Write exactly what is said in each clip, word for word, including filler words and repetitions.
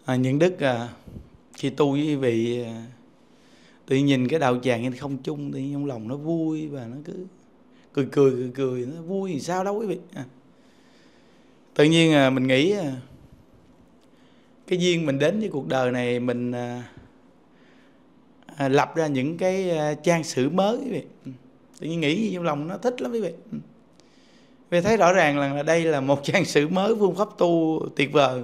À, những đức à, khi tu với quý vị à, tự nhìn cái đạo tràng trên không trung thì trong lòng nó vui và nó cứ cười cười cười cười nó vui thì sao đâu quý vị. À, tự nhiên à, mình nghĩ à, cái duyên mình đến với cuộc đời này mình à, à, lập ra những cái à, trang sử mới quý vị. Tự nhiên nghĩ trong lòng nó thích lắm quý vị. Vì thấy rõ ràng là đây là một trang sử mới, phương pháp tu tuyệt vời.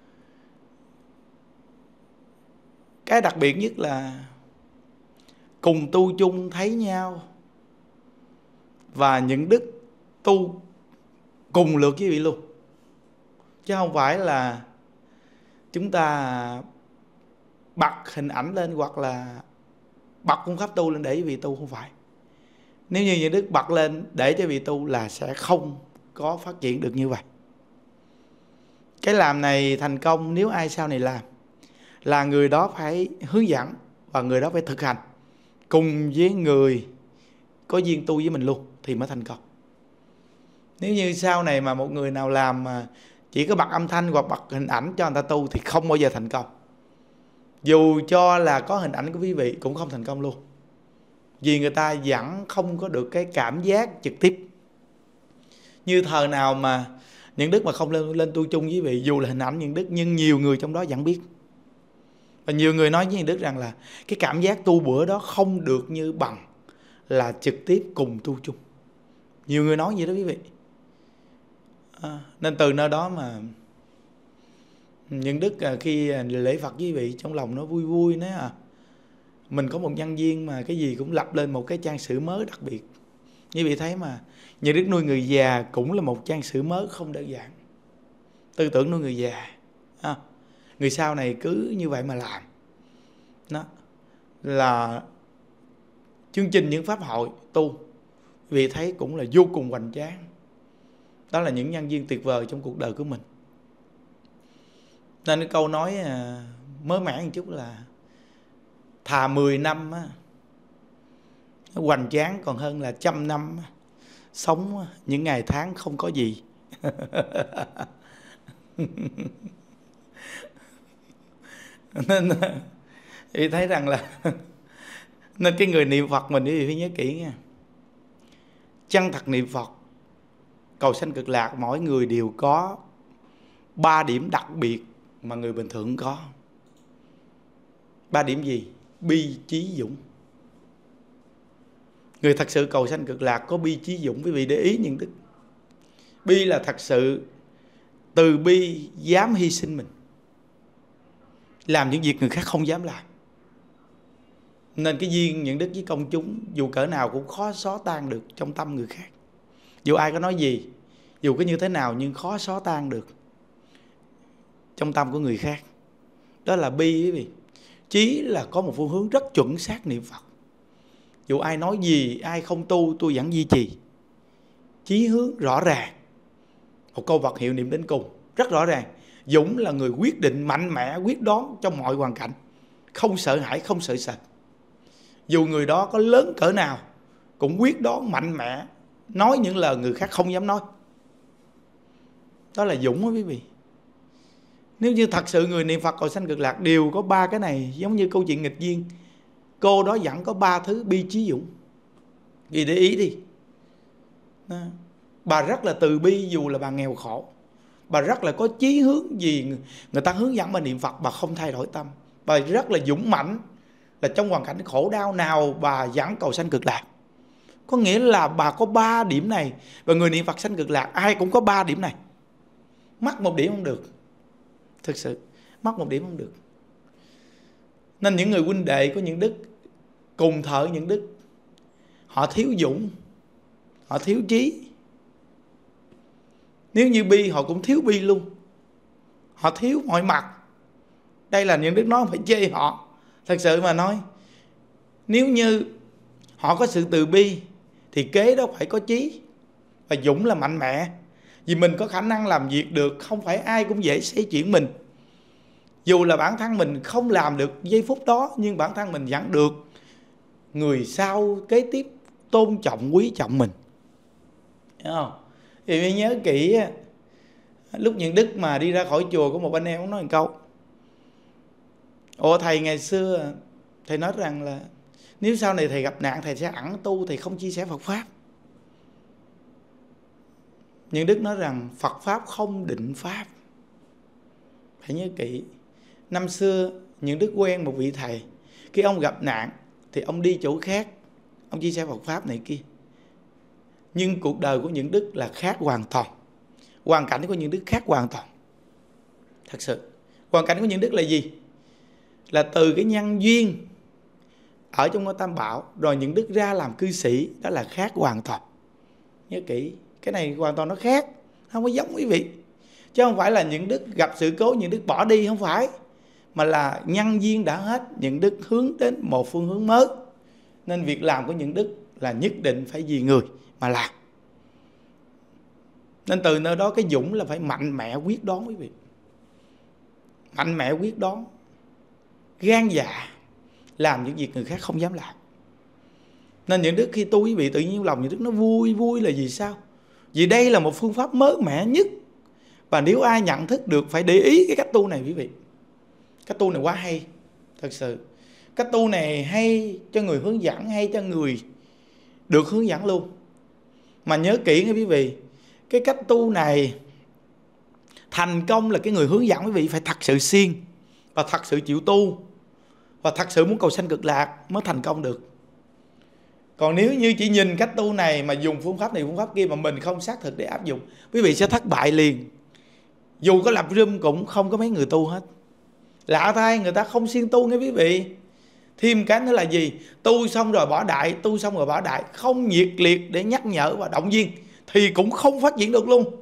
Cái đặc biệt nhất là cùng tu chung thấy nhau và những đức tu cùng lượt với vị luôn, chứ không phải là chúng ta bật hình ảnh lên hoặc là bật phương pháp tu lên để cho vị tu. Không phải. Nếu như những đức bật lên để cho vị tu là sẽ không có phát triển được như vậy. Cái làm này thành công nếu ai sau này làm là người đó phải hướng dẫn và người đó phải thực hành cùng với người có duyên tu với mình luôn thì mới thành công. Nếu như sau này mà một người nào làm mà chỉ có bật âm thanh hoặc bật hình ảnh cho người ta tu thì không bao giờ thành công. Dù cho là có hình ảnh của quý vị cũng không thành công luôn. Vì người ta vẫn không có được cái cảm giác trực tiếp. Như thời nào mà những đức mà không lên, lên tu chung với quý vị, dù là hình ảnh những đức nhưng nhiều người trong đó vẫn biết. Và nhiều người nói với những đức rằng là cái cảm giác tu bữa đó không được như bằng là trực tiếp cùng tu chung. Nhiều người nói vậy đó quý vị. À, nên từ nơi đó mà những đức khi lễ Phật với quý vị trong lòng nó vui vui nữa à. Mình có một nhân duyên mà cái gì cũng lập lên một cái trang sử mới đặc biệt. Như vị thấy mà những đức nuôi người già cũng là một trang sử mới không đơn giản. Tư tưởng nuôi người già à, người sau này cứ như vậy mà làm. Đó là chương trình những pháp hội tu, vì thấy cũng là vô cùng hoành tráng. Đó là những nhân duyên tuyệt vời trong cuộc đời của mình. Nên cái câu nói à, mới mẻ một chút là thà mười năm á, hoành tráng còn hơn là trăm năm sống những ngày tháng không có gì. Nên thì thấy rằng là nên cái người niệm Phật mình thì phải nhớ kỹ nha. Chân thật niệm Phật cầu sanh cực lạc, mỗi người đều có ba điểm đặc biệt mà người bình thường có. Ba điểm gì? Bi, trí, dũng. Người thật sự cầu sanh cực lạc có bi, trí, dũng. Quý vị để ý những đức. Bi là thật sự từ bi dám hy sinh mình, làm những việc người khác không dám làm. Nên cái duyên những đức với công chúng dù cỡ nào cũng khó xóa tan được trong tâm người khác. Dù ai có nói gì, dù có như thế nào nhưng khó xóa tan được trong tâm của người khác. Đó là bi quý vị. Chí là có một phương hướng rất chuẩn xác niệm Phật. Dù ai nói gì, ai không tu, tôi vẫn duy trì. Chí hướng rõ ràng. Một câu vật hiệu niệm đến cùng, rất rõ ràng. Dũng là người quyết định mạnh mẽ, quyết đoán trong mọi hoàn cảnh. Không sợ hãi, không sợ sệt. Dù người đó có lớn cỡ nào, cũng quyết đoán mạnh mẽ, nói những lời người khác không dám nói. Đó là dũng đó quý vị. Nếu như thật sự người niệm Phật cầu sanh cực lạc đều có ba cái này, giống như câu chuyện nghịch duyên, cô đó vẫn có ba thứ bi, trí, dũng. Vì để ý đi. Đó. Bà rất là từ bi dù là bà nghèo khổ. Bà rất là có chí hướng gì người ta hướng dẫn bà niệm Phật, bà không thay đổi tâm. Bà rất là dũng mãnh, là trong hoàn cảnh khổ đau nào bà vẫn cầu sanh cực lạc. Có nghĩa là bà có ba điểm này. Và người niệm Phật sanh cực lạc ai cũng có ba điểm này. Mắc một điểm không được. Thực sự mắc một điểm không được. Nên những người huynh đệ có những đức cùng thợ những đức, họ thiếu dũng, họ thiếu trí. Nếu như bi họ cũng thiếu bi luôn. Họ thiếu mọi mặt. Đây là những đức nói phải chê họ. Thật sự mà nói, nếu như họ có sự từ bi thì kế đó phải có trí. Và dũng là mạnh mẽ. Vì mình có khả năng làm việc được, không phải ai cũng dễ xoay chuyển mình. Dù là bản thân mình không làm được giây phút đó, nhưng bản thân mình vẫn được người sau kế tiếp tôn trọng, quý trọng mình. Hiểu không? Thì mình nhớ kỹ, lúc những đức mà đi ra khỏi chùa, có một anh em nói một câu: Ồ thầy ngày xưa thầy nói rằng là nếu sau này thầy gặp nạn thầy sẽ ẩn tu, thầy không chia sẻ Phật Pháp. Nhưng Đức nói rằng Phật Pháp không định Pháp. Phải nhớ kỹ. Năm xưa những Đức quen một vị thầy, khi ông gặp nạn thì ông đi chỗ khác, ông chia sẻ Phật Pháp này kia. Nhưng cuộc đời của những Đức là khác hoàn toàn. Hoàn cảnh của những Đức khác hoàn toàn. Thật sự hoàn cảnh của những Đức là gì? Là từ cái nhân duyên ở trong ngôi Tam Bảo, rồi những Đức ra làm cư sĩ, đó là khác hoàn toàn. Nhớ kỹ, cái này hoàn toàn nó khác, không có giống quý vị. Chứ không phải là những Đức gặp sự cố, những Đức bỏ đi, không phải. Mà là nhân duyên đã hết, những Đức hướng đến một phương hướng mới. Nên việc làm của những Đức là nhất định phải vì người mà làm. Nên từ nơi đó cái dũng là phải mạnh mẽ quyết đoán quý vị. Mạnh mẽ quyết đoán, gan dạ, làm những việc người khác không dám làm. Nên những Đức khi tu quý vị tự nhiên lòng những Đức nó vui. Vui là vì sao? Vì đây là một phương pháp mới mẻ nhất. Và nếu ai nhận thức được phải để ý cái cách tu này quý vị. Cách tu này quá hay. Thật sự cách tu này hay cho người hướng dẫn, hay cho người được hướng dẫn luôn. Mà nhớ kỹ nghe quý vị, cái cách tu này thành công là cái người hướng dẫn quý vị phải thật sự siêng và thật sự chịu tu và thật sự muốn cầu sanh cực lạc mới thành công được. Còn nếu như chỉ nhìn cách tu này mà dùng phương pháp này phương pháp kia mà mình không xác thực để áp dụng, quý vị sẽ thất bại liền. Dù có lập room cũng không có mấy người tu hết. Lạ thay, người ta không siêng tu nghe quý vị. Thêm cái nữa là gì? Tu xong rồi bỏ đại, tu xong rồi bỏ đại, không nhiệt liệt để nhắc nhở và động viên thì cũng không phát triển được luôn.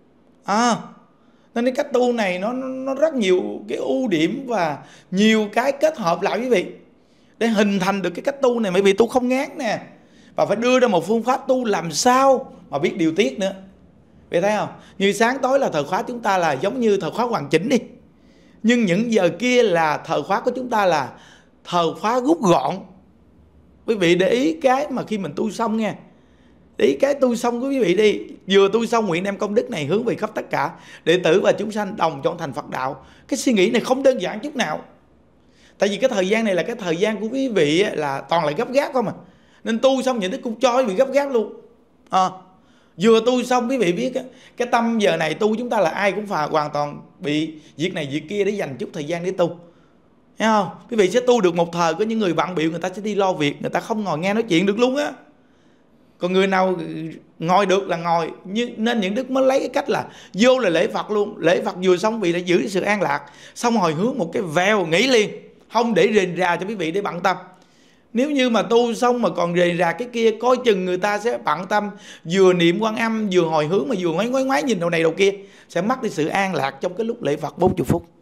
À, nên cái cách tu này nó, nó rất nhiều cái ưu điểm và nhiều cái kết hợp lại quý vị để hình thành được cái cách tu này. Bởi vì tu không ngán nè, và phải đưa ra một phương pháp tu làm sao mà biết điều tiết nữa. Vậy thấy không? Như sáng tối là thời khóa chúng ta là giống như thời khóa hoàn chỉnh đi. Nhưng những giờ kia là thời khóa của chúng ta là thời khóa rút gọn. Quý vị để ý cái mà khi mình tu xong nha, để ý cái tu xong của quý vị đi. Vừa tu xong nguyện đem công đức này hướng về khắp tất cả đệ tử và chúng sanh đồng chọn thành Phật đạo. Cái suy nghĩ này không đơn giản chút nào. Tại vì cái thời gian này là cái thời gian của quý vị là toàn là gấp gáp không à. Nên tu xong những đức cũng cho quý vị gấp gáp luôn. À, vừa tu xong quý vị biết cái tâm giờ này tu chúng ta là ai cũng phải hoàn toàn bị việc này việc kia để dành chút thời gian để tu. Thấy không? Quý vị sẽ tu được một thời, có những người bận bịu người ta sẽ đi lo việc, người ta không ngồi nghe nói chuyện được luôn á. Còn người nào ngồi được là ngồi. Nên những đức mới lấy cái cách là vô là lễ Phật luôn. Lễ Phật vừa xong vì đã giữ sự an lạc, xong hồi hướng một cái vèo nghỉ liền, không để rền rà cho quý vị để bận tâm. Nếu như mà tu xong mà còn rền rà cái kia, coi chừng người ta sẽ bận tâm, vừa niệm Quan Âm vừa hồi hướng mà vừa ngoái ngoái ngoái nhìn đầu này đầu kia, sẽ mất đi sự an lạc trong cái lúc lễ Phật bốn mươi phút.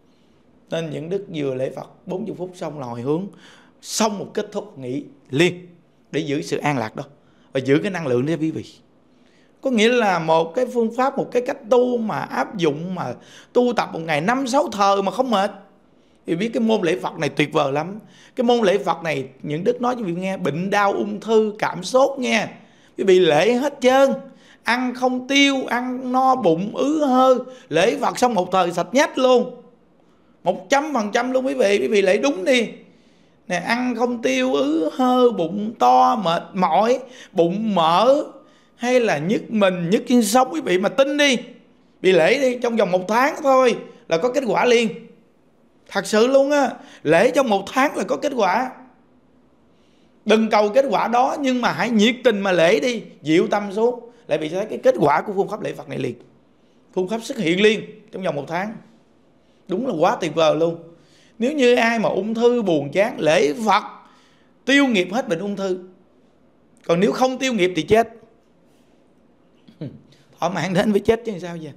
Nên những đức vừa lễ Phật bốn mươi phút xong là hồi hướng, xong một kết thúc nghỉ liền để giữ sự an lạc đó và giữ cái năng lượng đó quý vị. Có nghĩa là một cái phương pháp, một cái cách tu mà áp dụng mà tu tập một ngày năm sáu thời mà không mệt. Vì biết cái môn lễ Phật này tuyệt vời lắm. Cái môn lễ Phật này những đức nói cho quý vị nghe, bệnh đau ung thư cảm sốt nghe, quý vị lễ hết trơn, ăn không tiêu, ăn no bụng ứ hơ, lễ Phật xong một thời sạch nhách luôn, một trăm phần trăm luôn quý vị. Quý vị lễ đúng đi nè, ăn không tiêu, ứ hơ, bụng to, mệt mỏi, bụng mỡ hay là nhức mình, nhức trên sống, quý vị mà tin đi, bị lễ đi, trong vòng một tháng thôi là có kết quả liền. Thật sự luôn á, lễ trong một tháng là có kết quả. Đừng cầu kết quả đó, nhưng mà hãy nhiệt tình mà lễ đi, dịu tâm xuống, lại bị thấy cái kết quả của phương pháp lễ Phật này liền. Phương pháp xuất hiện liền trong vòng một tháng. Đúng là quá tuyệt vời luôn. Nếu như ai mà ung thư buồn chán, lễ Phật tiêu nghiệp hết bệnh ung thư. Còn nếu không tiêu nghiệp thì chết. Thỏa mãn đến với chết chứ sao giờ.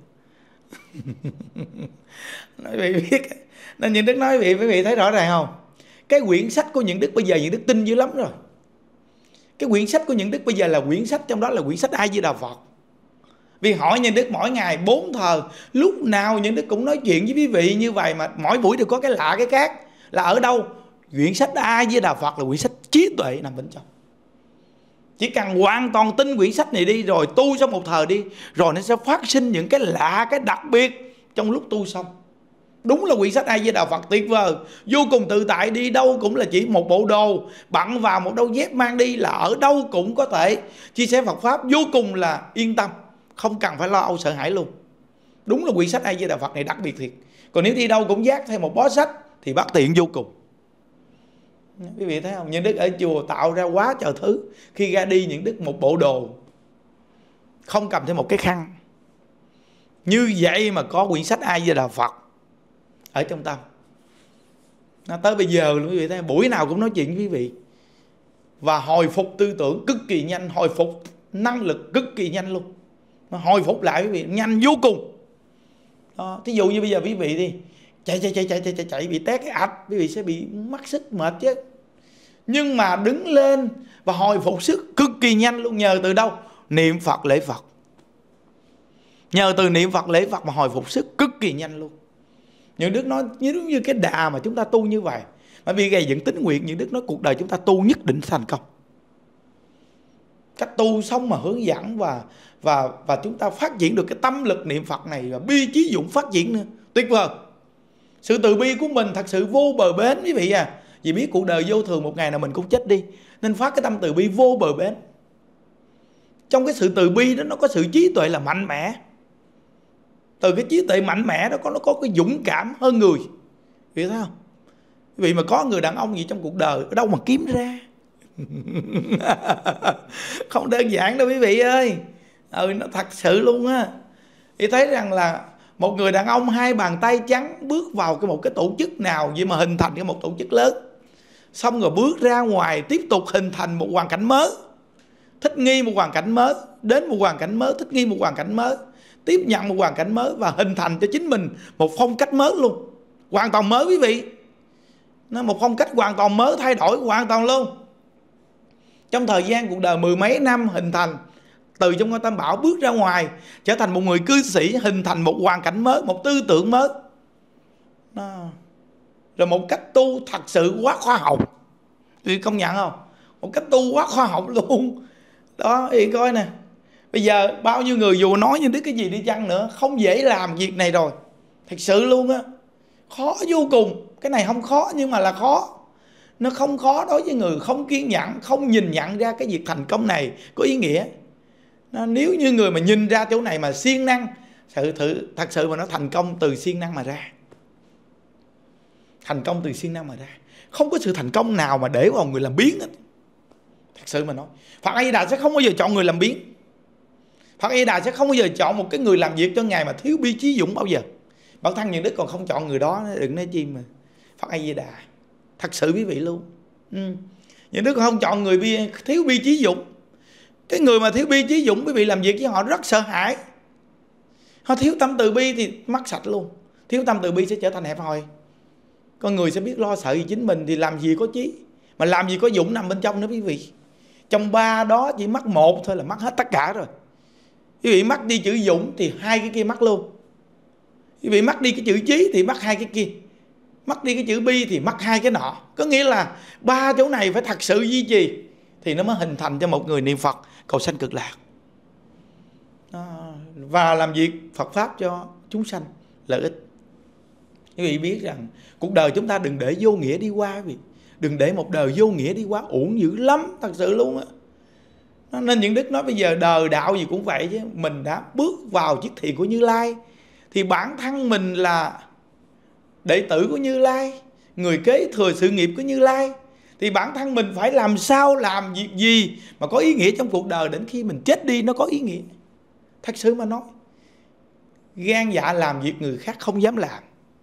Nói vị biết. Nên những đức nói vị quý vị thấy rõ ràng không? Cái quyển sách của những đức bây giờ những đức tin dữ lắm rồi. Cái quyển sách của những đức bây giờ là quyển sách, trong đó là quyển sách A Di Đà Phật. Vì hỏi những đức mỗi ngày bốn thờ, lúc nào những đức cũng nói chuyện với quý vị như vậy, mà mỗi buổi đều có cái lạ cái khác. Là ở đâu? Quyển sách A Di Đà Phật là quyển sách trí tuệ nằm bên trong. Chỉ cần hoàn toàn tin quyển sách này đi, rồi tu xong một thời đi, rồi nó sẽ phát sinh những cái lạ, cái đặc biệt trong lúc tu xong. Đúng là quyển sách A Di Đà Phật tuyệt vời, vô cùng tự tại, đi đâu cũng là chỉ một bộ đồ, bận vào một đôi dép mang đi là ở đâu cũng có thể chia sẻ Phật Pháp, vô cùng là yên tâm, không cần phải lo âu sợ hãi luôn. Đúng là quyển sách A Di Đà Phật này đặc biệt thiệt. Còn nếu đi đâu cũng dắt theo một bó sách thì bất tiện vô cùng. Quý vị thấy không? Những đức ở chùa tạo ra quá trời thứ, khi ra đi những đức một bộ đồ, không cầm thêm một cái khăn. Như vậy mà có quyển sách A Di Đà Phật ở trong tâm. Nó tới bây giờ luôn quý vị thấy, buổi nào cũng nói chuyện với quý vị. Và hồi phục tư tưởng cực kỳ nhanh, hồi phục năng lực cực kỳ nhanh luôn. Nó hồi phục lại quý vị, nhanh vô cùng. Đó, thí dụ như bây giờ quý vị đi chạy chạy chạy chạy chạy chạy, chạy bị té cái ạch, quý vị sẽ bị mất sức mệt chứ. Nhưng mà đứng lên và hồi phục sức cực kỳ nhanh luôn. Nhờ từ đâu? Niệm Phật lễ Phật. Nhờ từ niệm Phật lễ Phật mà hồi phục sức cực kỳ nhanh luôn. Những đức nói giống như cái đà mà chúng ta tu như vậy, bởi vì gây dựng tín nguyện, những đức nói cuộc đời chúng ta tu nhất định thành công. Cách tu xong mà hướng dẫn và và và chúng ta phát triển được cái tâm lực niệm Phật này, và bi trí dũng phát triển nữa, tuyệt vời. Sự từ bi của mình thật sự vô bờ bến quý vị à. Vì biết cuộc đời vô thường, một ngày nào mình cũng chết đi, nên phát cái tâm từ bi vô bờ bến. Trong cái sự từ bi đó nó có sự trí tuệ là mạnh mẽ. Từ cái trí tuệ mạnh mẽ đó có nó có cái dũng cảm hơn người. Quý vị thấy không? Quý vị mà có người đàn ông gì trong cuộc đời, ở đâu mà kiếm ra? Không đơn giản đâu quý vị ơi. Ừ, nó thật sự luôn á. Thì thấy rằng là một người đàn ông hai bàn tay trắng bước vào cái một cái tổ chức nào vậy mà hình thành cái một tổ chức lớn, xong rồi bước ra ngoài tiếp tục hình thành một hoàn cảnh mới, thích nghi một hoàn cảnh mới, đến một hoàn cảnh mới, thích nghi một hoàn cảnh mới, tiếp nhận một hoàn cảnh mới và hình thành cho chính mình một phong cách mới luôn, hoàn toàn mới quý vị. Nó một phong cách hoàn toàn mới, thay đổi hoàn toàn luôn. Trong thời gian cuộc đời mười mấy năm hình thành, từ trong ngôi Tam Bảo bước ra ngoài, trở thành một người cư sĩ, hình thành một hoàn cảnh mới, một tư tưởng mới. Đó. Rồi một cách tu thật sự quá khoa học. Quý vị công nhận không? Một cách tu quá khoa học luôn. Đó, quý vị coi nè. Bây giờ bao nhiêu người dù nói như đức cái gì đi chăng nữa, không dễ làm việc này rồi. Thật sự luôn á. Khó vô cùng. Cái này không khó nhưng mà là khó. Nó không khó đối với người không kiên nhẫn, không nhìn nhận ra cái việc thành công này có ý nghĩa. Nó, nếu như người mà nhìn ra chỗ này mà siêng năng, sự thử, thật sự mà nó thành công từ siêng năng mà ra. Thành công từ siêng năng mà ra. Không có sự thành công nào mà để vào người làm biếng hết. Thật sự mà nói, Phật A Di Đà sẽ không bao giờ chọn người làm biếng. Phật A Di Đà sẽ không bao giờ chọn một cái người làm việc cho Ngài mà thiếu bi trí dũng bao giờ. Bản thân những đức còn không chọn người đó, đừng nói chi mà Phật A Di Đà. Thật sự quý vị luôn. ừ. Những đức không chọn người bi, thiếu bi trí dũng. Cái người mà thiếu bi trí dũng, quý vị làm việc với họ rất sợ hãi. Họ thiếu tâm từ bi thì mất sạch luôn. Thiếu tâm từ bi sẽ trở thành hẹp hòi. Con người sẽ biết lo sợ gì chính mình thì làm gì có trí, mà làm gì có dũng nằm bên trong nữa quý vị. Trong ba đó chỉ mất một thôi là mất hết tất cả rồi. Quý vị mất đi chữ dũng thì hai cái kia mất luôn. Quý vị mất đi cái chữ trí thì mất hai cái kia. Mất đi cái chữ bi thì mất hai cái nọ. Có nghĩa là ba chỗ này phải thật sự duy trì thì nó mới hình thành cho một người niệm Phật cầu sanh cực lạc. Đó. Và làm việc Phật Pháp cho chúng sanh lợi ích. Quý vị biết rằng cuộc đời chúng ta đừng để vô nghĩa đi qua quý vị. Đừng để một đời vô nghĩa đi qua, uổng dữ lắm, thật sự luôn á. Nên những đức nói bây giờ đời đạo gì cũng vậy chứ. Mình đã bước vào chiếc thuyền của Như Lai thì bản thân mình là đệ tử của Như Lai, người kế thừa sự nghiệp của Như Lai, thì bản thân mình phải làm sao làm việc gì mà có ý nghĩa trong cuộc đời, đến khi mình chết đi nó có ý nghĩa. Thật sự mà nói, gan dạ làm việc người khác không dám làm.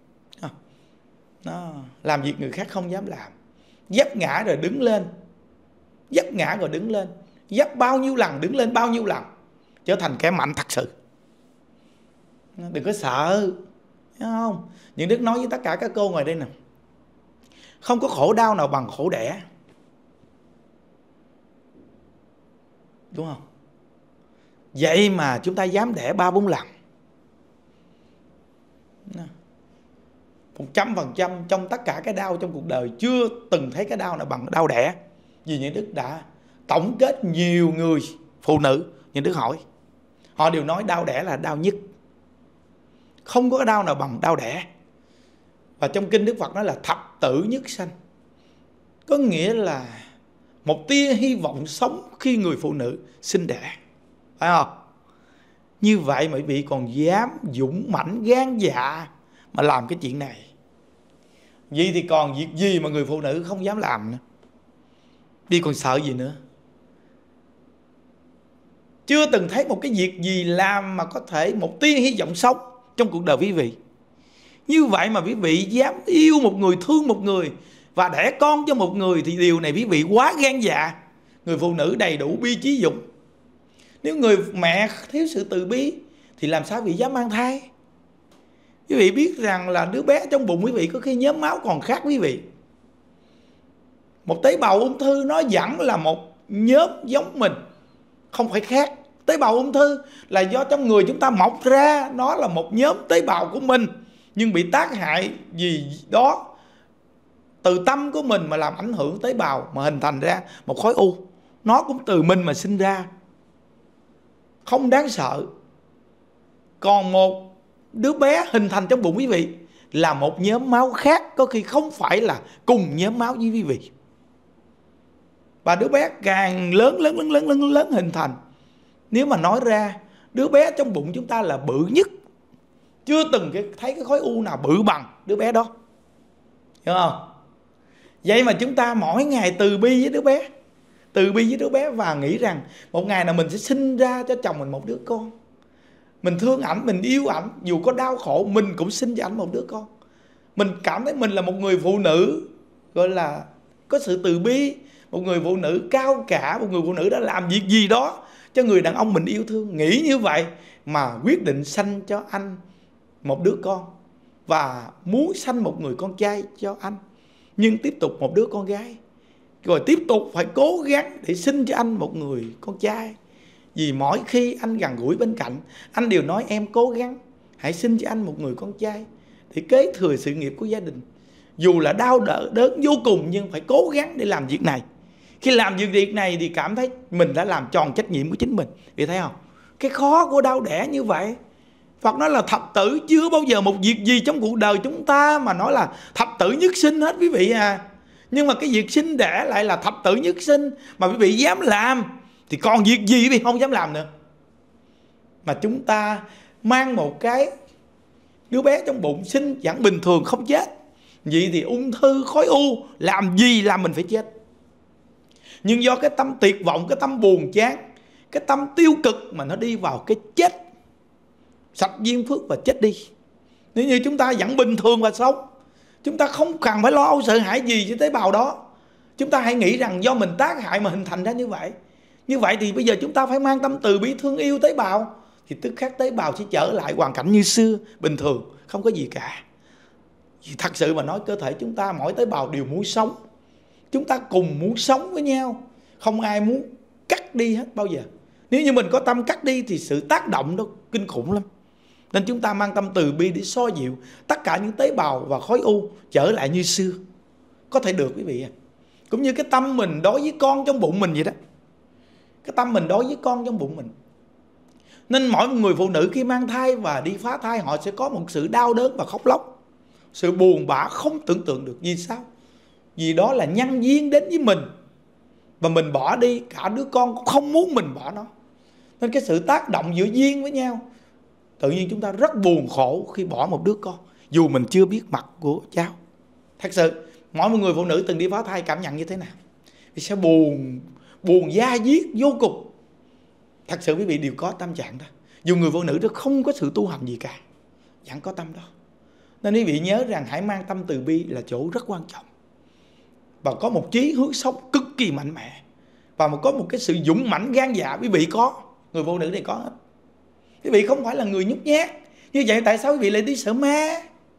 Đó, làm việc người khác không dám làm. Vấp ngã rồi đứng lên. Vấp ngã rồi đứng lên. Vấp bao nhiêu lần đứng lên bao nhiêu lần, trở thành kẻ mạnh thật sự. Đừng có sợ, thấy không? Những đức nói với tất cả các cô ngoài đây nè, không có khổ đau nào bằng khổ đẻ, đúng không? Vậy mà chúng ta dám đẻ ba bốn lần. Một trăm phần trăm trong tất cả cái đau trong cuộc đời chưa từng thấy cái đau nào bằng đau đẻ. Vì những đức đã tổng kết nhiều người phụ nữ, những đức hỏi, họ đều nói đau đẻ là đau nhất. Không có cái đau nào bằng đau đẻ. Và trong kinh Đức Phật nói là thập tử nhất sanh, có nghĩa là một tia hy vọng sống khi người phụ nữ sinh đẻ, phải không? Như vậy mà quý vị còn dám dũng mãnh gan dạ mà làm cái chuyện này. Vậy thì còn việc gì mà người phụ nữ không dám làm nữa? Đi còn sợ gì nữa? Chưa từng thấy một cái việc gì làm mà có thể một tia hy vọng sống trong cuộc đời quý vị. Như vậy mà quý vị dám yêu một người, thương một người và đẻ con cho một người, thì điều này quý vị quá gan dạ. Người phụ nữ đầy đủ bi trí dũng. Nếu người mẹ thiếu sự từ bi thì làm sao quý vị dám mang thai? Quý vị biết rằng là đứa bé trong bụng quý vị có khi nhóm máu còn khác quý vị. Một tế bào ung thư nó vẫn là một nhóm giống mình, không phải khác. Tế bào ung thư là do trong người chúng ta mọc ra, nó là một nhóm tế bào của mình, nhưng bị tác hại gì đó từ tâm của mình mà làm ảnh hưởng tế bào, mà hình thành ra một khối u. Nó cũng từ mình mà sinh ra, không đáng sợ. Còn một đứa bé hình thành trong bụng quý vị là một nhóm máu khác, có khi không phải là cùng nhóm máu với quý vị. Và đứa bé càng lớn lớn lớn lớn lớn lớn hình thành, nếu mà nói ra đứa bé trong bụng chúng ta là bự nhất, chưa từng thấy cái khối u nào bự bằng đứa bé đó, hiểu không? Vậy mà chúng ta mỗi ngày từ bi với đứa bé, từ bi với đứa bé và nghĩ rằng một ngày nào mình sẽ sinh ra cho chồng mình một đứa con. Mình thương ảnh, mình yêu ảnh, dù có đau khổ mình cũng sinh cho ảnh một đứa con. Mình cảm thấy mình là một người phụ nữ gọi là có sự từ bi, một người phụ nữ cao cả, một người phụ nữ đã làm việc gì đó cho người đàn ông mình yêu thương. Nghĩ như vậy mà quyết định sanh cho anh một đứa con, và muốn sanh một người con trai cho anh, nhưng tiếp tục một đứa con gái, rồi tiếp tục phải cố gắng để sinh cho anh một người con trai. Vì mỗi khi anh gần gũi bên cạnh, anh đều nói em cố gắng hãy sinh cho anh một người con trai để kế thừa sự nghiệp của gia đình. Dù là đau đớn vô cùng nhưng phải cố gắng để làm việc này. Khi làm việc này thì cảm thấy mình đã làm tròn trách nhiệm của chính mình. Vì thấy không? Cái khó của đau đẻ như vậy. Phật nói là thập tử, chưa bao giờ một việc gì trong cuộc đời chúng ta mà nói là thập tử nhất sinh hết quý vị à. Nhưng mà cái việc sinh đẻ lại là thập tử nhất sinh, mà quý vị dám làm thì còn việc gì quý vị không dám làm nữa. Mà chúng ta mang một cái đứa bé trong bụng sinh vẫn bình thường không chết. Vậy thì ung thư, khối u làm gì làm mình phải chết. Nhưng do cái tâm tuyệt vọng, cái tâm buồn chán, cái tâm tiêu cực mà nó đi vào cái chết, sạch duyên phước và chết đi. Nếu như chúng ta vẫn bình thường và sống, chúng ta không cần phải lo âu sợ hãi gì với tế bào đó. Chúng ta hãy nghĩ rằng do mình tác hại mà hình thành ra như vậy. Như vậy thì bây giờ chúng ta phải mang tâm từ bi thương yêu tế bào, thì tức khắc tế bào sẽ trở lại hoàn cảnh như xưa, bình thường, không có gì cả. Vì thật sự mà nói, cơ thể chúng ta mỗi tế bào đều muốn sống. Chúng ta cùng muốn sống với nhau, không ai muốn cắt đi hết bao giờ. Nếu như mình có tâm cắt đi thì sự tác động nó kinh khủng lắm. Nên chúng ta mang tâm từ bi để xoa dịu tất cả những tế bào và khối u trở lại như xưa. Có thể được quý vị à. Cũng như cái tâm mình đối với con trong bụng mình vậy đó. Cái tâm mình đối với con trong bụng mình. Nên mỗi người phụ nữ khi mang thai và đi phá thai, họ sẽ có một sự đau đớn và khóc lóc, sự buồn bã không tưởng tượng được. Vì sao? Vì đó là nhân duyên đến với mình, và mình bỏ đi, cả đứa con cũng không muốn mình bỏ nó. Nên cái sự tác động giữa duyên với nhau, tự nhiên chúng ta rất buồn khổ khi bỏ một đứa con, dù mình chưa biết mặt của cháu. Thật sự, mỗi một người phụ nữ từng đi phá thai cảm nhận như thế nào? Vì sao buồn, buồn da diết vô cùng. Thật sự quý vị đều có tâm trạng đó. Dù người phụ nữ đó không có sự tu hành gì cả, vẫn có tâm đó. Nên quý vị nhớ rằng hãy mang tâm từ bi là chỗ rất quan trọng. Và có một chí hướng sống cực kỳ mạnh mẽ, và có một cái sự dũng mãnh gan dạ quý vị có. Người phụ nữ này có hết. Quý vị không phải là người nhút nhát. Như vậy tại sao quý vị lại đi sợ ma?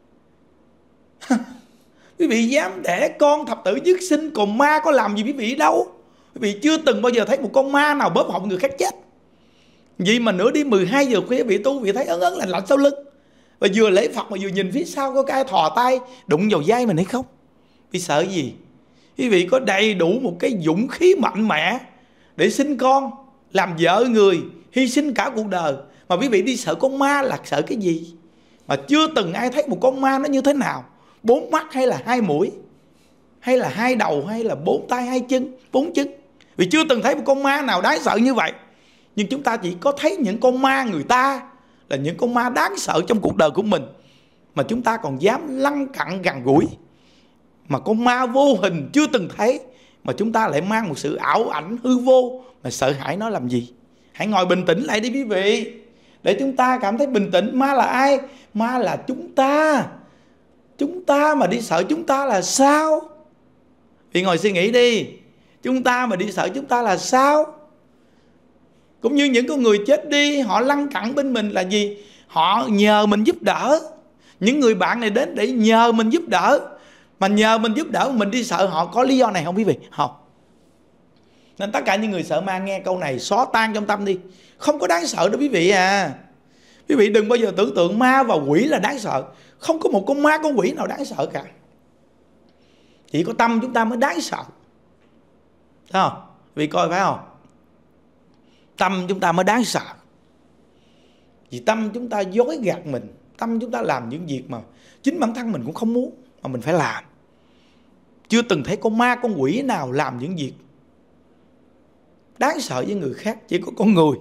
Quý vị dám đẻ con thập tử nhất sinh, còn ma có làm gì quý vị đâu. Quý vị chưa từng bao giờ thấy một con ma nào bóp họng người khác chết. Vậy mà nửa đêm mười hai giờ khuya quý vị tu, quý vị thấy ớn ớn lạnh lạnh sau lưng, và vừa lễ Phật mà vừa nhìn phía sau có cái ai thò tay đụng vào vai mình hay không? Vì sợ gì? Quý vị có đầy đủ một cái dũng khí mạnh mẽ để sinh con, làm vợ người, hy sinh cả cuộc đời, mà quý vị đi sợ con ma là sợ cái gì? Mà chưa từng ai thấy một con ma nó như thế nào, bốn mắt hay là hai mũi, hay là hai đầu, hay là bốn tay, hai chân, bốn chân. Vì chưa từng thấy một con ma nào đáng sợ như vậy. Nhưng chúng ta chỉ có thấy những con ma người ta là những con ma đáng sợ trong cuộc đời của mình, mà chúng ta còn dám lăn cặn gần gũi. Mà con ma vô hình chưa từng thấy, mà chúng ta lại mang một sự ảo ảnh hư vô, mà sợ hãi nó làm gì? Hãy ngồi bình tĩnh lại đi quý vị, để chúng ta cảm thấy bình tĩnh. Ma là ai? Ma là chúng ta. Chúng ta mà đi sợ chúng ta là sao? Vì ngồi suy nghĩ đi. Chúng ta mà đi sợ chúng ta là sao? Cũng như những con người chết đi, họ lăn cặn bên mình là gì? Họ nhờ mình giúp đỡ. Những người bạn này đến để nhờ mình giúp đỡ. Mà nhờ mình giúp đỡ mình đi sợ họ, có lý do này không quý vị? Không. Nên tất cả những người sợ ma nghe câu này xóa tan trong tâm đi. Không có đáng sợ đâu quý vị à. Quý vị đừng bao giờ tưởng tượng ma và quỷ là đáng sợ. Không có một con ma con quỷ nào đáng sợ cả. Chỉ có tâm chúng ta mới đáng sợ. Thấy không? Vì coi phải không? Tâm chúng ta mới đáng sợ. Vì tâm chúng ta dối gạt mình. Tâm chúng ta làm những việc mà chính bản thân mình cũng không muốn, mà mình phải làm. Chưa từng thấy con ma con quỷ nào làm những việc đáng sợ với người khác. Chỉ có con người.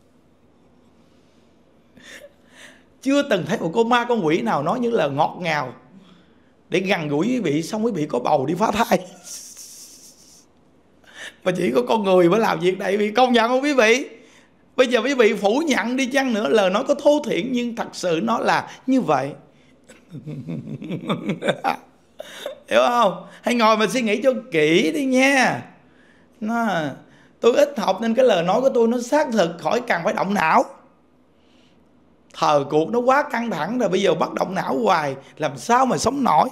Chưa từng thấy một con ma con quỷ nào nói những lời ngọt ngào để gần gũi quý vị, xong quý vị có bầu đi phá thai. Mà chỉ có con người mới làm việc này. Quý vị công nhận không quý vị? Bây giờ quý vị phủ nhận đi chăng nữa, lời nói có thô thiển, nhưng thật sự nó là như vậy. Hiểu không? Hãy ngồi mà suy nghĩ cho kỹ đi nha. Nó, tôi ít học nên cái lời nói của tôi nó xác thực, khỏi cần phải động não. Thời cuộc nó quá căng thẳng rồi, bây giờ bắt động não hoài làm sao mà sống nổi.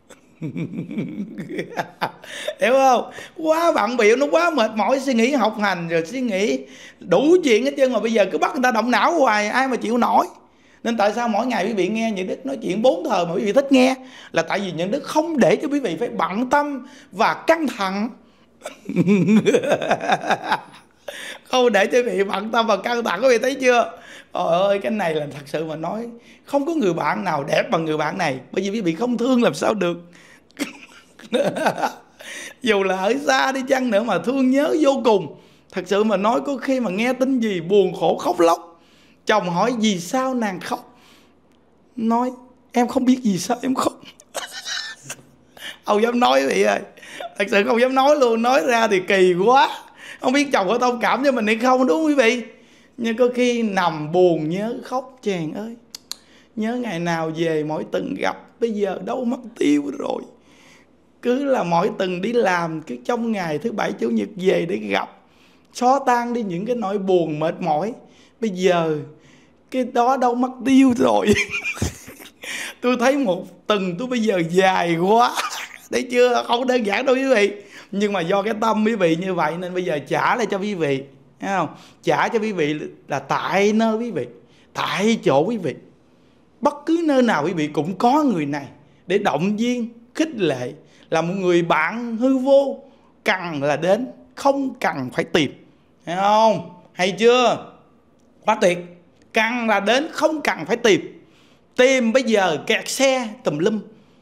Hiểu không? Quá bận bịu, nó quá mệt mỏi, suy nghĩ học hành rồi suy nghĩ đủ chuyện hết trơn, mà bây giờ cứ bắt người ta động não hoài, ai mà chịu nổi. Nên tại sao mỗi ngày quý vị nghe những Đức nói chuyện bốn thời mà quý vị thích nghe? Là tại vì những Đức không để cho quý vị phải bận tâm và căng thẳng. Không để cho quý vị bận tâm và căng thẳng, quý vị thấy chưa? Trời ơi, cái này là thật sự mà nói, không có người bạn nào đẹp bằng người bạn này. Bởi vì quý vị không thương làm sao được. Dù là ở xa đi chăng nữa mà thương nhớ vô cùng. Thật sự mà nói, có khi mà nghe tin gì buồn khổ khóc lóc, chồng hỏi vì sao nàng khóc, nói em không biết vì sao em khóc. Không dám nói quý vị ơi. Thật sự không dám nói luôn. Nói ra thì kỳ quá. Không biết chồng có thông cảm cho mình hay không, đúng không quý vị? Nhưng có khi nằm buồn nhớ khóc, chàng ơi, nhớ ngày nào về mỗi tuần gặp, bây giờ đâu mất tiêu rồi. Cứ là mỗi tuần đi làm, cứ trong ngày thứ bảy chủ nhật về để gặp, xóa tan đi những cái nỗi buồn mệt mỏi. Bây giờ cái đó đâu mất tiêu rồi. Tôi thấy một tuần tôi bây giờ dài quá. Thấy chưa? Không đơn giản đâu quý vị. Nhưng mà do cái tâm quý vị như vậy nên bây giờ trả lại cho quý vị. Thấy không? Trả cho quý vị là tại nơi quý vị, tại chỗ quý vị. Bất cứ nơi nào quý vị cũng có người này để động viên, khích lệ. Là một người bạn hư vô, cần là đến, không cần phải tìm. Thấy không? Hay chưa? Quá tuyệt. Cần là đến, không cần phải tìm. Tìm bây giờ kẹt xe tùm lum.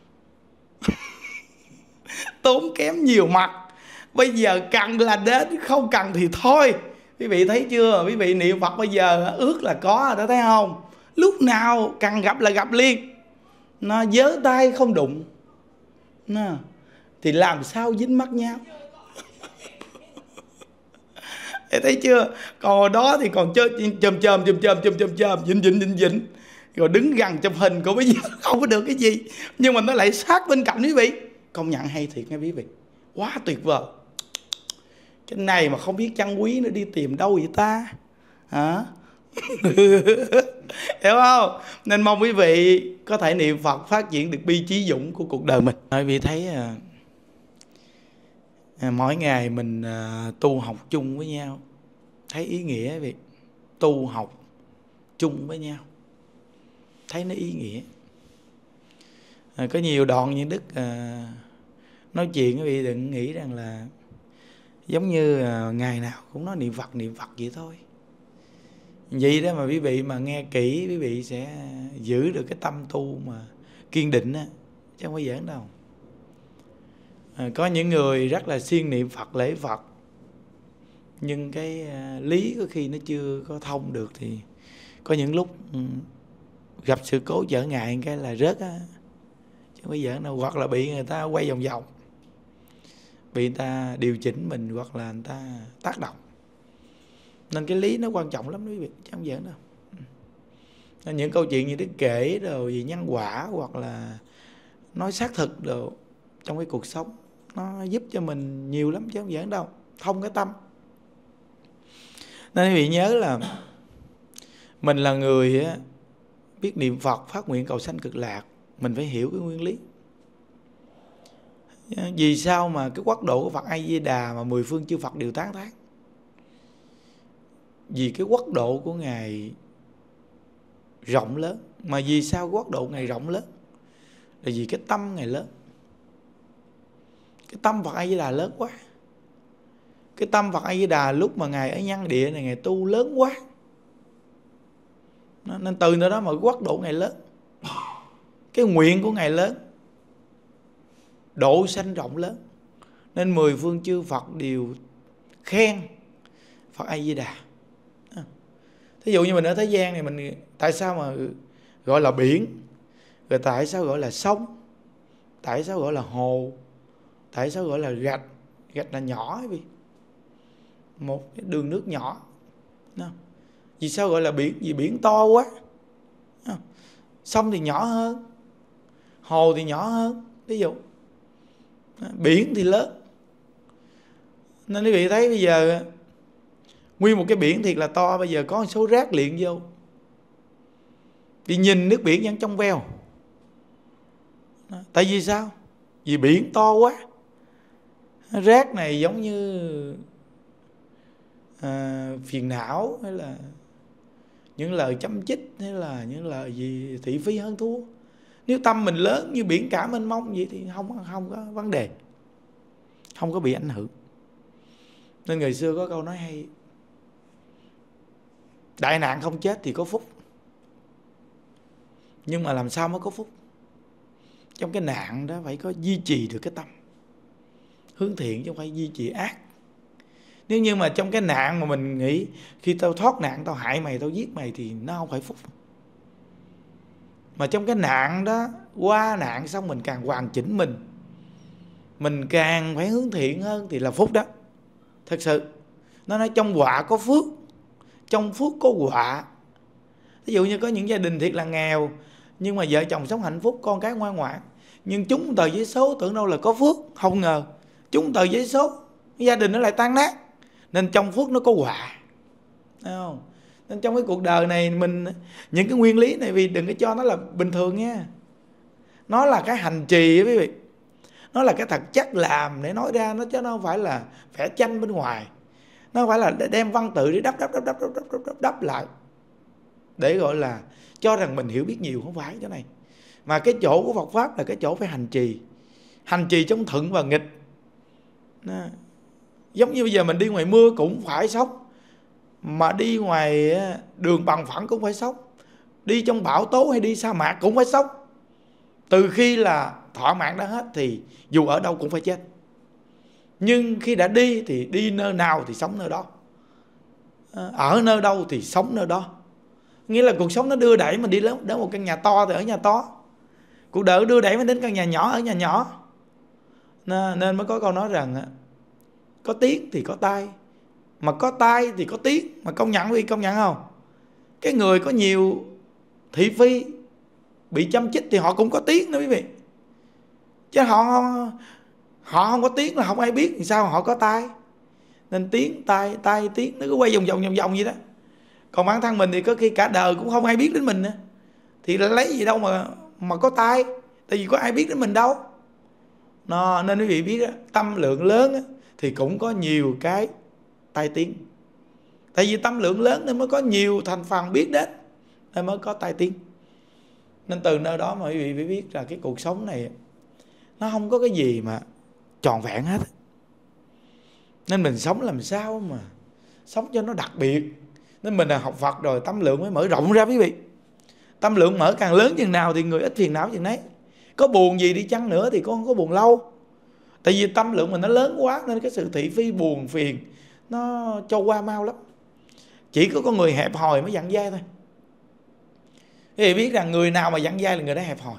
Tốn kém nhiều mặt. Bây giờ cần là đến, không cần thì thôi. Quý vị thấy chưa? Quý vị niệm Phật bây giờ ước là có, đã thấy không? Lúc nào cần gặp là gặp liền. Nó giơ tay không đụng. Nó, thì làm sao dính mắt nhau. Thấy chưa? Còn hồi đó thì còn chơi chồm chồm chồm chồm chồm chồm chồm dịnh dịnh dịnh dịnh. Rồi đứng gần chụp hình. Còn bây giờ không có được cái gì. Nhưng mà nó lại sát bên cạnh quý vị. Công nhận hay thiệt nghe quý vị. Quá tuyệt vời. Cái này mà không biết trân quý nó đi tìm đâu vậy ta? Hả? Hiểu không? Nên mong quý vị có thể niệm Phật phát triển được bi trí dũng của cuộc đời mình. Quý vị thấy à, mỗi ngày mình à, tu học chung với nhau, thấy ý nghĩa quý vị. Tu học chung với nhau, thấy nó ý nghĩa. À, có nhiều đoạn như Đức à, nói chuyện quý vị đừng nghĩ rằng là giống như à, ngày nào cũng nói niệm Phật niệm Phật vậy thôi. Vậy đó mà quý vị mà nghe kỹ, quý vị sẽ giữ được cái tâm tu mà kiên định á, chứ không phải giỡn đâu. À, có những người rất là siêng niệm Phật, lễ Phật, nhưng cái uh, lý có khi nó chưa có thông được, thì có những lúc um, gặp sự cố trở ngại cái là rớt á, chứ không phải giỡn đâu. Hoặc là bị người ta quay vòng vòng, bị người ta điều chỉnh mình, hoặc là người ta tác động. Nên cái lý nó quan trọng lắm quý vị, chứ không giỡn đâu. Nên những câu chuyện như Đức kể rồi về nhân quả, hoặc là nói xác thực đồ trong cái cuộc sống, nó giúp cho mình nhiều lắm chứ không giỡn đâu, thông cái tâm. Nên quý vị nhớ là mình là người biết niệm Phật, phát nguyện cầu sanh cực lạc, mình phải hiểu cái nguyên lý. Vì sao mà cái quốc độ của Phật A Di Đà mà mười phương chư Phật đều tán thán? Vì cái quốc độ của Ngài rộng lớn. Mà vì sao quốc độ Ngài rộng lớn? Là vì cái tâm Ngài lớn. Cái tâm Phật A Di Đà lớn quá. Cái tâm Phật A Di Đà lúc mà Ngài ở nhân địa này Ngài tu lớn quá, nên từ nơi đó mà quốc độ Ngài lớn. Cái nguyện của Ngài lớn, độ sanh rộng lớn, nên mười phương chư Phật đều khen Phật A Di Đà. Thí dụ như mình ở thế gian này, mình tại sao mà gọi là biển, rồi tại sao gọi là sông, tại sao gọi là hồ, tại sao gọi là gạch? Gạch là nhỏ vì một cái đường nước nhỏ. Vì sao gọi là biển? Vì biển to quá. Sông thì nhỏ hơn, hồ thì nhỏ hơn. Ví dụ biển thì lớn. Nên quý vị thấy bây giờ nguyên một cái biển thiệt là to, bây giờ có một số rác liện vô, thì nhìn nước biển vẫn trong veo. Tại vì sao? Vì biển to quá. Rác này giống như à, phiền não, hay là những lời châm chích, hay là những lời gì thị phi hơn thua. Nếu tâm mình lớn như biển cả mênh mông vậy thì không, không có vấn đề, không có bị ảnh hưởng. Nên người xưa có câu nói hay: đại nạn không chết thì có phúc. Nhưng mà làm sao mới có phúc? Trong cái nạn đó phải có duy trì được cái tâm hướng thiện, chứ không phải duy trì ác. Nếu như mà trong cái nạn mà mình nghĩ khi tao thoát nạn tao hại mày, tao giết mày, thì nó không phải phúc. Mà trong cái nạn đó, qua nạn xong mình càng hoàn chỉnh mình, mình càng phải hướng thiện hơn thì là phúc đó. Thật sự nó nói trong họa có phước, trong phước có họa. Ví dụ như có những gia đình thiệt là nghèo, nhưng mà vợ chồng sống hạnh phúc, con cái ngoan ngoãn, nhưng trúng tờ giấy số tưởng đâu là có phước, không ngờ trúng tờ giấy số gia đình nó lại tan nát. Nên trong phước nó có họa, thấy không? Nên trong cái cuộc đời này mình, những cái nguyên lý này vì đừng có cho nó là bình thường nha. Nó là cái hành trì quý vị, nó là cái thật chất làm để nói ra nó, chứ nó không phải là vẽ tranh bên ngoài. Nó không phải là đem văn tự để đắp đắp đắp đắp đắp đắp đắp, đắp, đắp lại để gọi là cho rằng mình hiểu biết nhiều, không phải chỗ này. Mà cái chỗ của Phật Pháp là cái chỗ phải hành trì. Hành trì trong thuận và nghịch. Đó. Giống như bây giờ mình đi ngoài mưa cũng phải sống, mà đi ngoài đường bằng phẳng cũng phải sống, đi trong bão tố hay đi sa mạc cũng phải sống. Từ khi là thọ mạng đã hết thì dù ở đâu cũng phải chết. Nhưng khi đã đi thì đi nơi nào thì sống nơi đó, ở nơi đâu thì sống nơi đó. Nghĩa là cuộc sống nó đưa đẩy mình đi đến một căn nhà to thì ở nhà to, cuộc đời đưa đẩy mình đến căn nhà nhỏ ở nhà nhỏ. Nên mới có câu nói rằng có tiếng thì có tai, mà có tai thì có tiếng. Mà công nhận quý vị, công nhận không? Cái người có nhiều thị phi, bị châm chích thì họ cũng có tiếng nữa quý vị. Chứ họ họ không có tiếng là không ai biết thì sao họ có tai. Nên tiếng, tai, tai, tiếng nó cứ quay vòng vòng vòng vòng vậy đó. Còn bản thân mình thì có khi cả đời cũng không ai biết đến mình nữa, thì lấy gì đâu mà mà có tai, tại vì có ai biết đến mình đâu. Nó, nên quý vị biết đó, tâm lượng lớn đó, thì cũng có nhiều cái tai tiếng. Tại vì tâm lượng lớn nên mới có nhiều thành phần biết đến, nên mới có tai tiếng. Nên từ nơi đó mà quý vị phải biết là cái cuộc sống này nó không có cái gì mà tròn vẹn hết. Nên mình sống làm sao mà sống cho nó đặc biệt. Nên mình là học Phật rồi tâm lượng mới mở rộng ra quý vị. Tâm lượng mở càng lớn chừng nào thì người ít phiền não chừng đấy. Có buồn gì đi chăng nữa thì con không có buồn lâu. Tại vì tâm lượng mình nó lớn quá, nên cái sự thị phi buồn phiền nó cho qua mau lắm. Chỉ có con người hẹp hòi mới dặn dai thôi. Thì biết rằng người nào mà dặn dai là người đó hẹp hòi.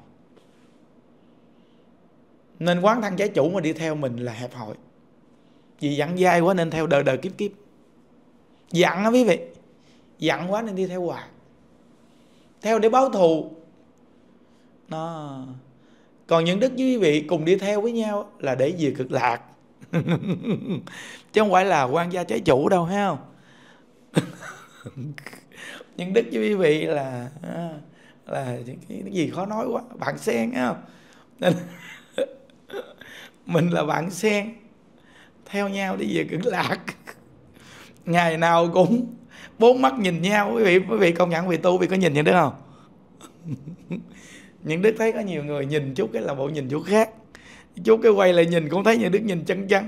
Nên quán thân trái chủ mà đi theo mình là hẹp hòi. Vì dặn dai quá nên theo đời đời kiếp kiếp. Dặn á quý vị, dặn quá nên đi theo hoài. Theo để báo thù. Nó... Còn những đức với quý vị cùng đi theo với nhau là để về cực lạc. Chứ không phải là quan gia trái chủ đâu, thấy không? Những đức với quý vị là là cái gì khó nói quá. Bạn sen, thấy không? Nên mình là bạn sen theo nhau đi về cực lạc. Ngày nào cũng bốn mắt nhìn nhau. Quý vị quý vị công nhận quý vị tu, quý vị có nhìn những đức không? Những đức thấy có nhiều người nhìn chút cái là bộ nhìn chút khác, chút cái quay lại nhìn cũng thấy những đức nhìn chân chân.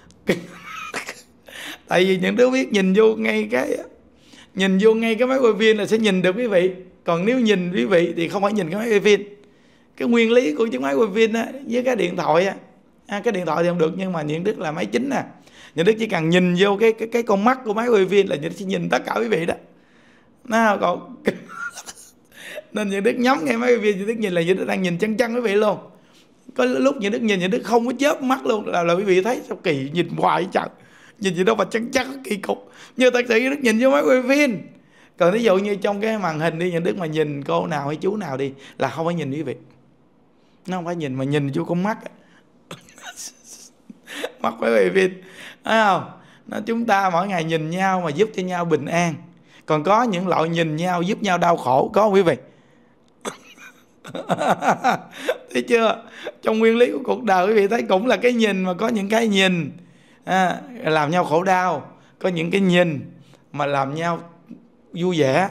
Tại vì những đứa biết nhìn vô ngay cái nhìn vô ngay cái máy quay phim là sẽ nhìn được quý vị. Còn nếu nhìn quý vị thì không phải nhìn cái máy quay phim. Cái nguyên lý của chiếc máy quay phim á, với cái điện thoại á, à, cái điện thoại thì không được, nhưng mà những đức là máy chính nè. Những đức chỉ cần nhìn vô cái cái cái con mắt của máy quay phim là những đức sẽ nhìn tất cả quý vị đó. Nó còn nên những đức nhắm ngay máy quay phim, những đức nhìn là những đức đang nhìn chân chân quý vị luôn. Có lúc những đức nhìn những đức không có chớp mắt luôn, là là quý vị thấy sao kỳ, nhìn hoài chẳng nhìn gì đâu mà chân chân kỳ cục. Nhưng thật sự những đức nhìn vô máy quay phim. Còn ví dụ như trong cái màn hình đi, những đức mà nhìn cô nào hay chú nào đi là không phải nhìn quý vị, nó không phải nhìn mà nhìn vô con mắt. Mắt máy quay phim, thấy không? Nó chúng ta mỗi ngày nhìn nhau mà giúp cho nhau bình an. Còn có những loại nhìn nhau giúp nhau đau khổ, có không quý vị? Thấy chưa? Trong nguyên lý của cuộc đời quý vị thấy cũng là cái nhìn, mà có những cái nhìn à, làm nhau khổ đau, có những cái nhìn mà làm nhau vui vẻ.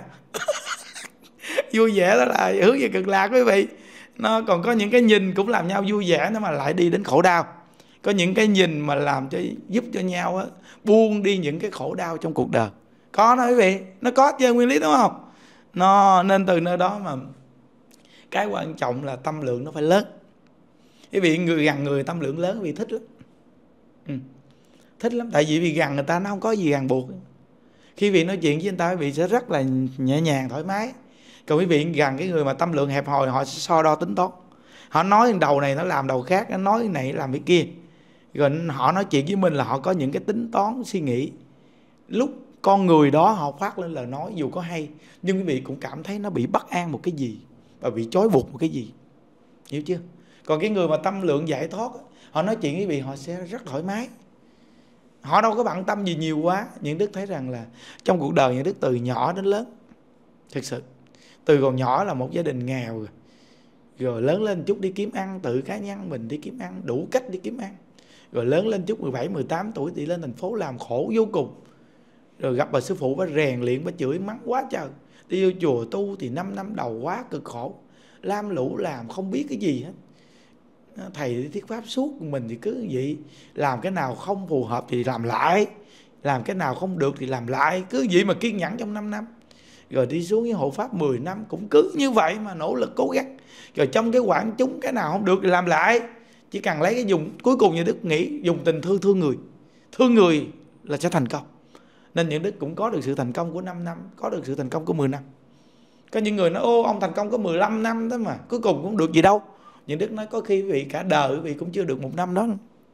Vui vẻ đó là hướng về cực lạc quý vị. Nó còn có những cái nhìn cũng làm nhau vui vẻ, nó mà lại đi đến khổ đau. Có những cái nhìn mà làm cho giúp cho nhau á, buông đi những cái khổ đau trong cuộc đời. Có đó quý vị, nó có chơi nguyên lý đúng không? Nó nên từ nơi đó mà cái quan trọng là tâm lượng nó phải lớn. Quý vị người gần người tâm lượng lớn quý vị thích lắm. Ừ. Thích lắm, tại vì vì gần người ta nó không có gì ràng buộc. Khi quý vị nói chuyện với người ta quý vị sẽ rất là nhẹ nhàng thoải mái. Còn quý vị gần cái người mà tâm lượng hẹp hòi, họ sẽ so đo tính toán. Họ nói đầu này nó làm đầu khác, nó nói cái này làm cái kia. Rồi họ nói chuyện với mình là họ có những cái tính toán suy nghĩ. Lúc con người đó họ phát lên lời nói dù có hay, nhưng quý vị cũng cảm thấy nó bị bất an một cái gì, và bị trói buộc một cái gì. Hiểu chưa? Còn cái người mà tâm lượng giải thoát, họ nói chuyện với quý vị họ sẽ rất thoải mái. Họ đâu có bận tâm gì nhiều quá. Những đức thấy rằng là trong cuộc đời những đức từ nhỏ đến lớn, thực sự từ còn nhỏ là một gia đình nghèo rồi, rồi lớn lên chút đi kiếm ăn, tự cá nhân mình đi kiếm ăn, đủ cách đi kiếm ăn. Rồi lớn lên chút mười bảy, mười tám tuổi thì lên thành phố làm khổ vô cùng. Rồi gặp bà sư phụ, bà rèn luyện, bà chửi mắng quá trời. Đi vô chùa tu thì năm năm đầu quá cực khổ, lam lũ làm không biết cái gì hết. Thầy đi thuyết pháp suốt, mình thì cứ vậy, làm cái nào không phù hợp thì làm lại, làm cái nào không được thì làm lại, cứ vậy mà kiên nhẫn trong năm năm. Rồi đi xuống với hộ pháp mười năm cũng cứ như vậy mà nỗ lực cố gắng. Rồi trong cái quảng chúng cái nào không được thì làm lại. Chỉ cần lấy cái dùng, cuối cùng như đức nghĩ dùng tình thương thương người. Thương người là sẽ thành công. Nên những đức cũng có được sự thành công của năm năm, có được sự thành công của mười năm. Có những người nói ô ông thành công có mười lăm năm đó mà cuối cùng cũng được gì đâu. Những đức nói có khi quý vị cả đời quý vị cũng chưa được một năm đó.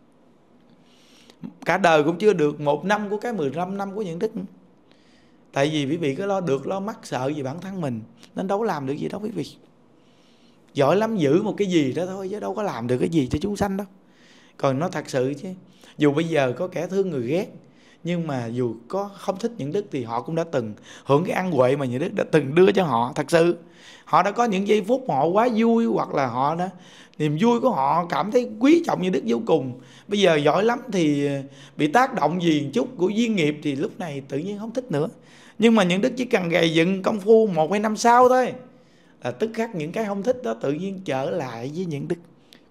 Cả đời cũng chưa được một năm của cái mười lăm năm của những đức. Tại vì quý vị cứ lo được lo mắc sợ vì bản thân mình, nên đâu có làm được gì đâu quý vị. Giỏi lắm giữ một cái gì đó thôi chứ đâu có làm được cái gì cho chúng sanh đâu. Còn nó thật sự chứ, dù bây giờ có kẻ thương người ghét, nhưng mà dù có không thích những đức thì họ cũng đã từng hưởng cái ăn huệ mà những đức đã từng đưa cho họ. Thật sự họ đã có những giây phút họ quá vui, hoặc là họ đã niềm vui của họ cảm thấy quý trọng như đức vô cùng. Bây giờ giỏi lắm thì bị tác động gì một chút của duyên nghiệp thì lúc này tự nhiên không thích nữa. Nhưng mà những đức chỉ cần gầy dựng công phu một hai năm sau thôi là tức khắc những cái không thích đó tự nhiên trở lại với những đức.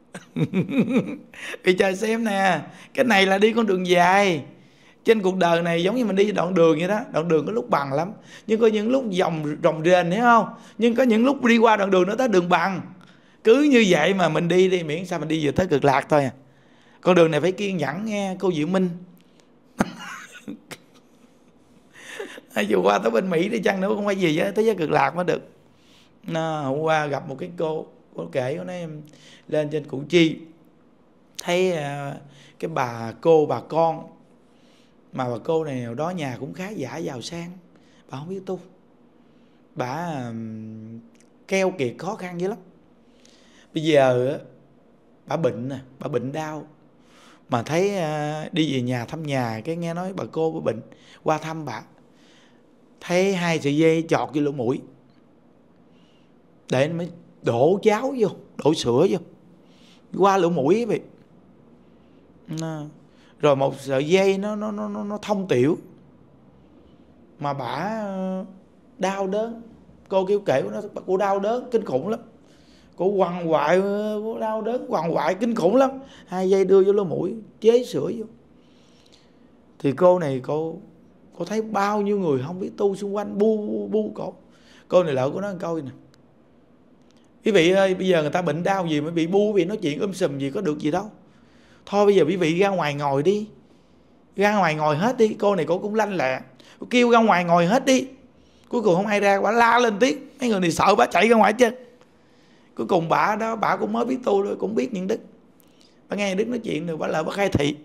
Vì trời xem nè, cái này là đi con đường dài. Trên cuộc đời này giống như mình đi đoạn đường vậy đó. Đoạn đường có lúc bằng lắm, nhưng có những lúc vòng rồng rền, hiểu không? Nhưng có những lúc đi qua đoạn đường nó tới đường bằng. Cứ như vậy mà mình đi đi, miễn sao mình đi về tới cực lạc thôi à. Con đường này phải kiên nhẫn nghe cô Diệu Minh. Dù qua tới bên Mỹ đi chăng nữa cũng phải gì với thế giới cực lạc mới được. Nó, hôm qua gặp một cái cô, cô kể cô nói em lên trên Củ Chi thấy uh, cái bà cô bà con, mà bà cô này nào đó nhà cũng khá giả giàu sang, bà không biết tu, bà uh, keo kiệt khó khăn dữ lắm. Bây giờ bà bệnh nè, bà bệnh đau, mà thấy uh, đi về nhà thăm nhà, cái nghe nói bà cô bà bệnh, qua thăm bà thấy hai sợi dây chọt vô lỗ mũi, để mới đổ cháo vô, đổ sữa vô qua lỗ mũi vậy. Rồi một sợi dây nó nó nó nó thông tiểu, mà bả đau đớn. Cô kêu kể của nó, cô đau đớn kinh khủng lắm, cô quằn quại, cô đau đớn quằn quại kinh khủng lắm. Hai dây đưa vô lỗ mũi, chế sữa vô. Thì cô này cô cô thấy bao nhiêu người không biết tu xung quanh bu bu, bu cổ. Cô này lỡ của nó một câu nè: quý vị ơi, bây giờ người ta bệnh đau gì mà bị bu, bị nói chuyện um sùm gì có được gì đâu. Thôi bây giờ quý vị ra ngoài ngồi đi, ra ngoài ngồi hết đi. Cô này cô cũng lanh lẹ, cô kêu ra ngoài ngồi hết đi. Cuối cùng không ai ra, bà la lên tiếng, mấy người này sợ bà chạy ra ngoài chứ. Cuối cùng bà đó, bà cũng mới biết tu rồi, cũng biết những đức. Bà nghe đức nói chuyện rồi bà lỡ bà khai thị.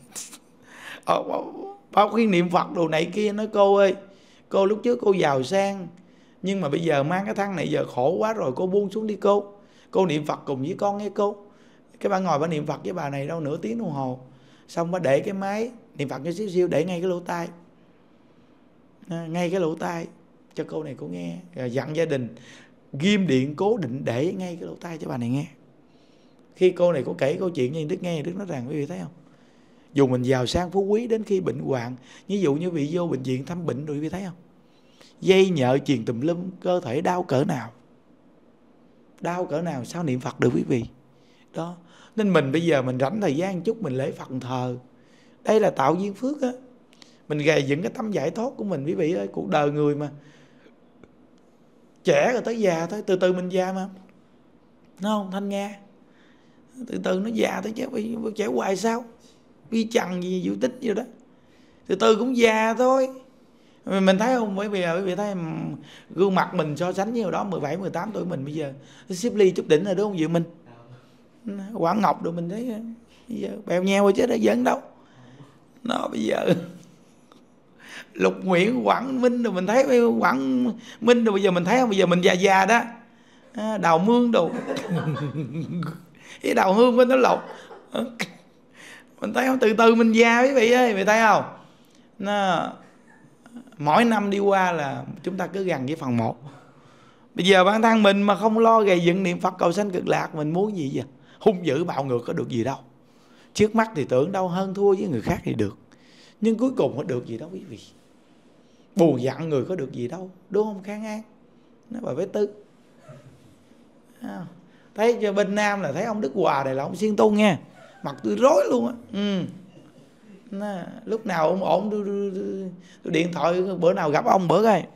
Bà, bà khuyên niệm Phật đồ này kia. Nói cô ơi, cô lúc trước cô giàu sang, nhưng mà bây giờ mang cái thằng này giờ khổ quá rồi, cô buông xuống đi cô. Cô niệm Phật cùng với con nghe cô. Cái bà ngồi bà niệm Phật với bà này đâu nửa tiếng đồng hồ, xong bà để cái máy niệm Phật cho xíu xíu, để ngay cái lỗ tai, à, ngay cái lỗ tai cho cô này cô nghe. Rồi dặn gia đình ghim điện cố định để ngay cái lỗ tai cho bà này nghe. Khi cô này cô kể câu chuyện như Đức nghe, Đức nói rằng quý vị thấy không, dù mình giàu sang phú quý, đến khi bệnh hoạn, ví dụ như bị vô bệnh viện thăm bệnh rồi, quý vị thấy không, dây nhợ chuyền tùm lum, cơ thể đau cỡ nào, đau cỡ nào sao niệm Phật được quý vị. Đó, nên mình bây giờ mình rảnh thời gian chút mình lễ Phật thờ, đây là tạo duyên phước á. Mình gầy dựng cái tâm giải thoát của mình quý vị ơi. Cuộc đời người mà trẻ rồi tới già thôi, từ từ mình già mà, đúng không Thanh Nga? Từ từ nó già tới chứ, trẻ hoài sao, vi chằng gì vũ tích gì đó, từ từ cũng già thôi. Mình thấy không, bởi vì quý vị thấy gương mặt mình so sánh với hồi đó mười bảy, mười tám tuổi mình bây giờ xếp ly chút đỉnh rồi, đúng không Diệu Minh? Quảng Ngọc rồi mình thấy bây giờ bèo nheo rồi chứ đã giỡn đâu. Nó bây giờ Lục Nguyễn, Quảng Minh rồi mình thấy, Quảng Minh rồi bây giờ mình thấy không, bây giờ mình già già đó. Đào Mương đồ cái Đào Hương với nó lột, mình thấy không, từ từ mình già quý vị ơi, quý vị thấy không? Nó mỗi năm đi qua là chúng ta cứ gần với phần một. Bây giờ bản thân mình mà không lo gầy dựng niệm Phật cầu sanh cực lạc, mình muốn gì vậy? Hung dữ bạo ngược có được gì đâu. Trước mắt thì tưởng đâu hơn thua với người khác thì được, nhưng cuối cùng có được gì đâu quý vị. Bù dặn người có được gì đâu, đúng không Khang An? Nói bà với Tư thấy cho bên Nam là thấy ông Đức Hòa này là ông siêng tu nghe, mặt tôi rối luôn á. Ừ. Lúc nào ông ổn tôi, tôi, tôi, tôi điện thoại bữa nào gặp ông bữa coi.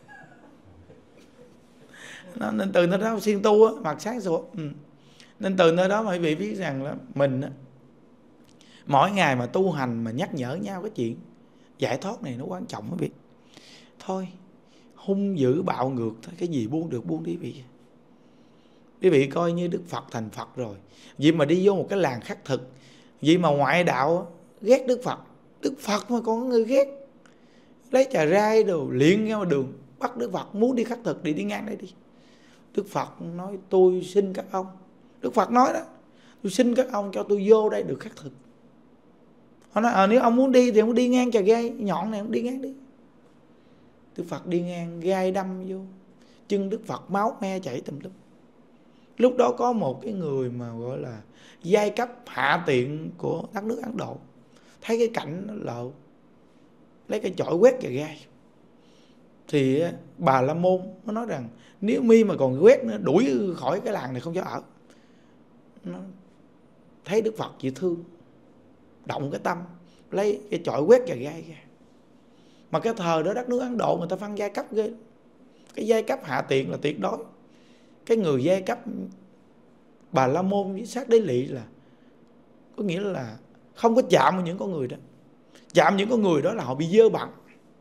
Nên từ nơi đó siêng tu á, mặt sáng sủa. Ừ. Nên từ nơi đó mà quý vị biết rằng là mình á, mỗi ngày mà tu hành mà nhắc nhở nhau cái chuyện giải thoát này nó quan trọng quý vị. Thôi hung dữ bạo ngược thôi, cái gì buông được buông đi quý vị. Quý vị coi như Đức Phật thành Phật rồi, vì mà đi vô một cái làng khắc thực, vì mà ngoại đạo ghét Đức Phật, Đức Phật mà còn có người ghét, lấy trà rai đồ liệng ra đường bắt Đức Phật muốn đi khắc thực, đi đi ngang đây đi. Đức Phật nói tôi xin các ông, Đức Phật nói đó, tôi xin các ông cho tôi vô đây được khắc thực. Họ nói à, nếu ông muốn đi thì ông đi ngang trà gai nhọn này, ông đi ngang đi. Đức Phật đi ngang, gai đâm vô chân Đức Phật, máu me chảy tùm lum. Lúc đó có một cái người mà gọi là giai cấp hạ tiện của đất nước Ấn Độ, thấy cái cảnh nó lộ, lấy cái chổi quét trà gai. Thì Bà La Môn nó nói rằng nếu mi mà còn quét nữa, đuổi khỏi cái làng này không cho ở. Nó thấy Đức Phật chỉ thương, động cái tâm, lấy cái chổi quét trà gai ra. Mà cái thời đó đất nước Ấn Độ người ta phân giai cấp ghê. Cái giai cấp hạ tiện là tuyệt đối, cái người giai cấp Bà La Môn với Sát Đế Lị là có nghĩa là không có chạm vào những con người đó. Chạm những con người đó là họ bị dơ bẩn.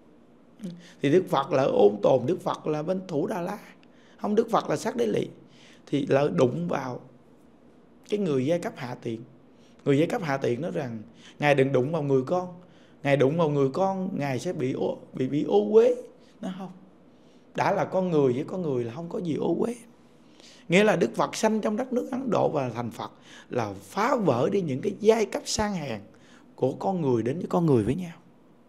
Thì Đức Phật là Ôn Tồn, Đức Phật là bên Thủ Đà La, không, Đức Phật là Sát Đế Lị. Thì lỡ đụng vào cái người giai cấp hạ tiện. Người giai cấp hạ tiện nói rằng Ngài đừng đụng vào người con, Ngài đụng vào người con Ngài sẽ bị ô, bị, bị ô uế. Nó không, đã là con người với con người là không có gì ô uế. Nghĩa là Đức Phật sanh trong đất nước Ấn Độ và thành Phật là phá vỡ đi những cái giai cấp sang hèn của con người đến với con người với nhau.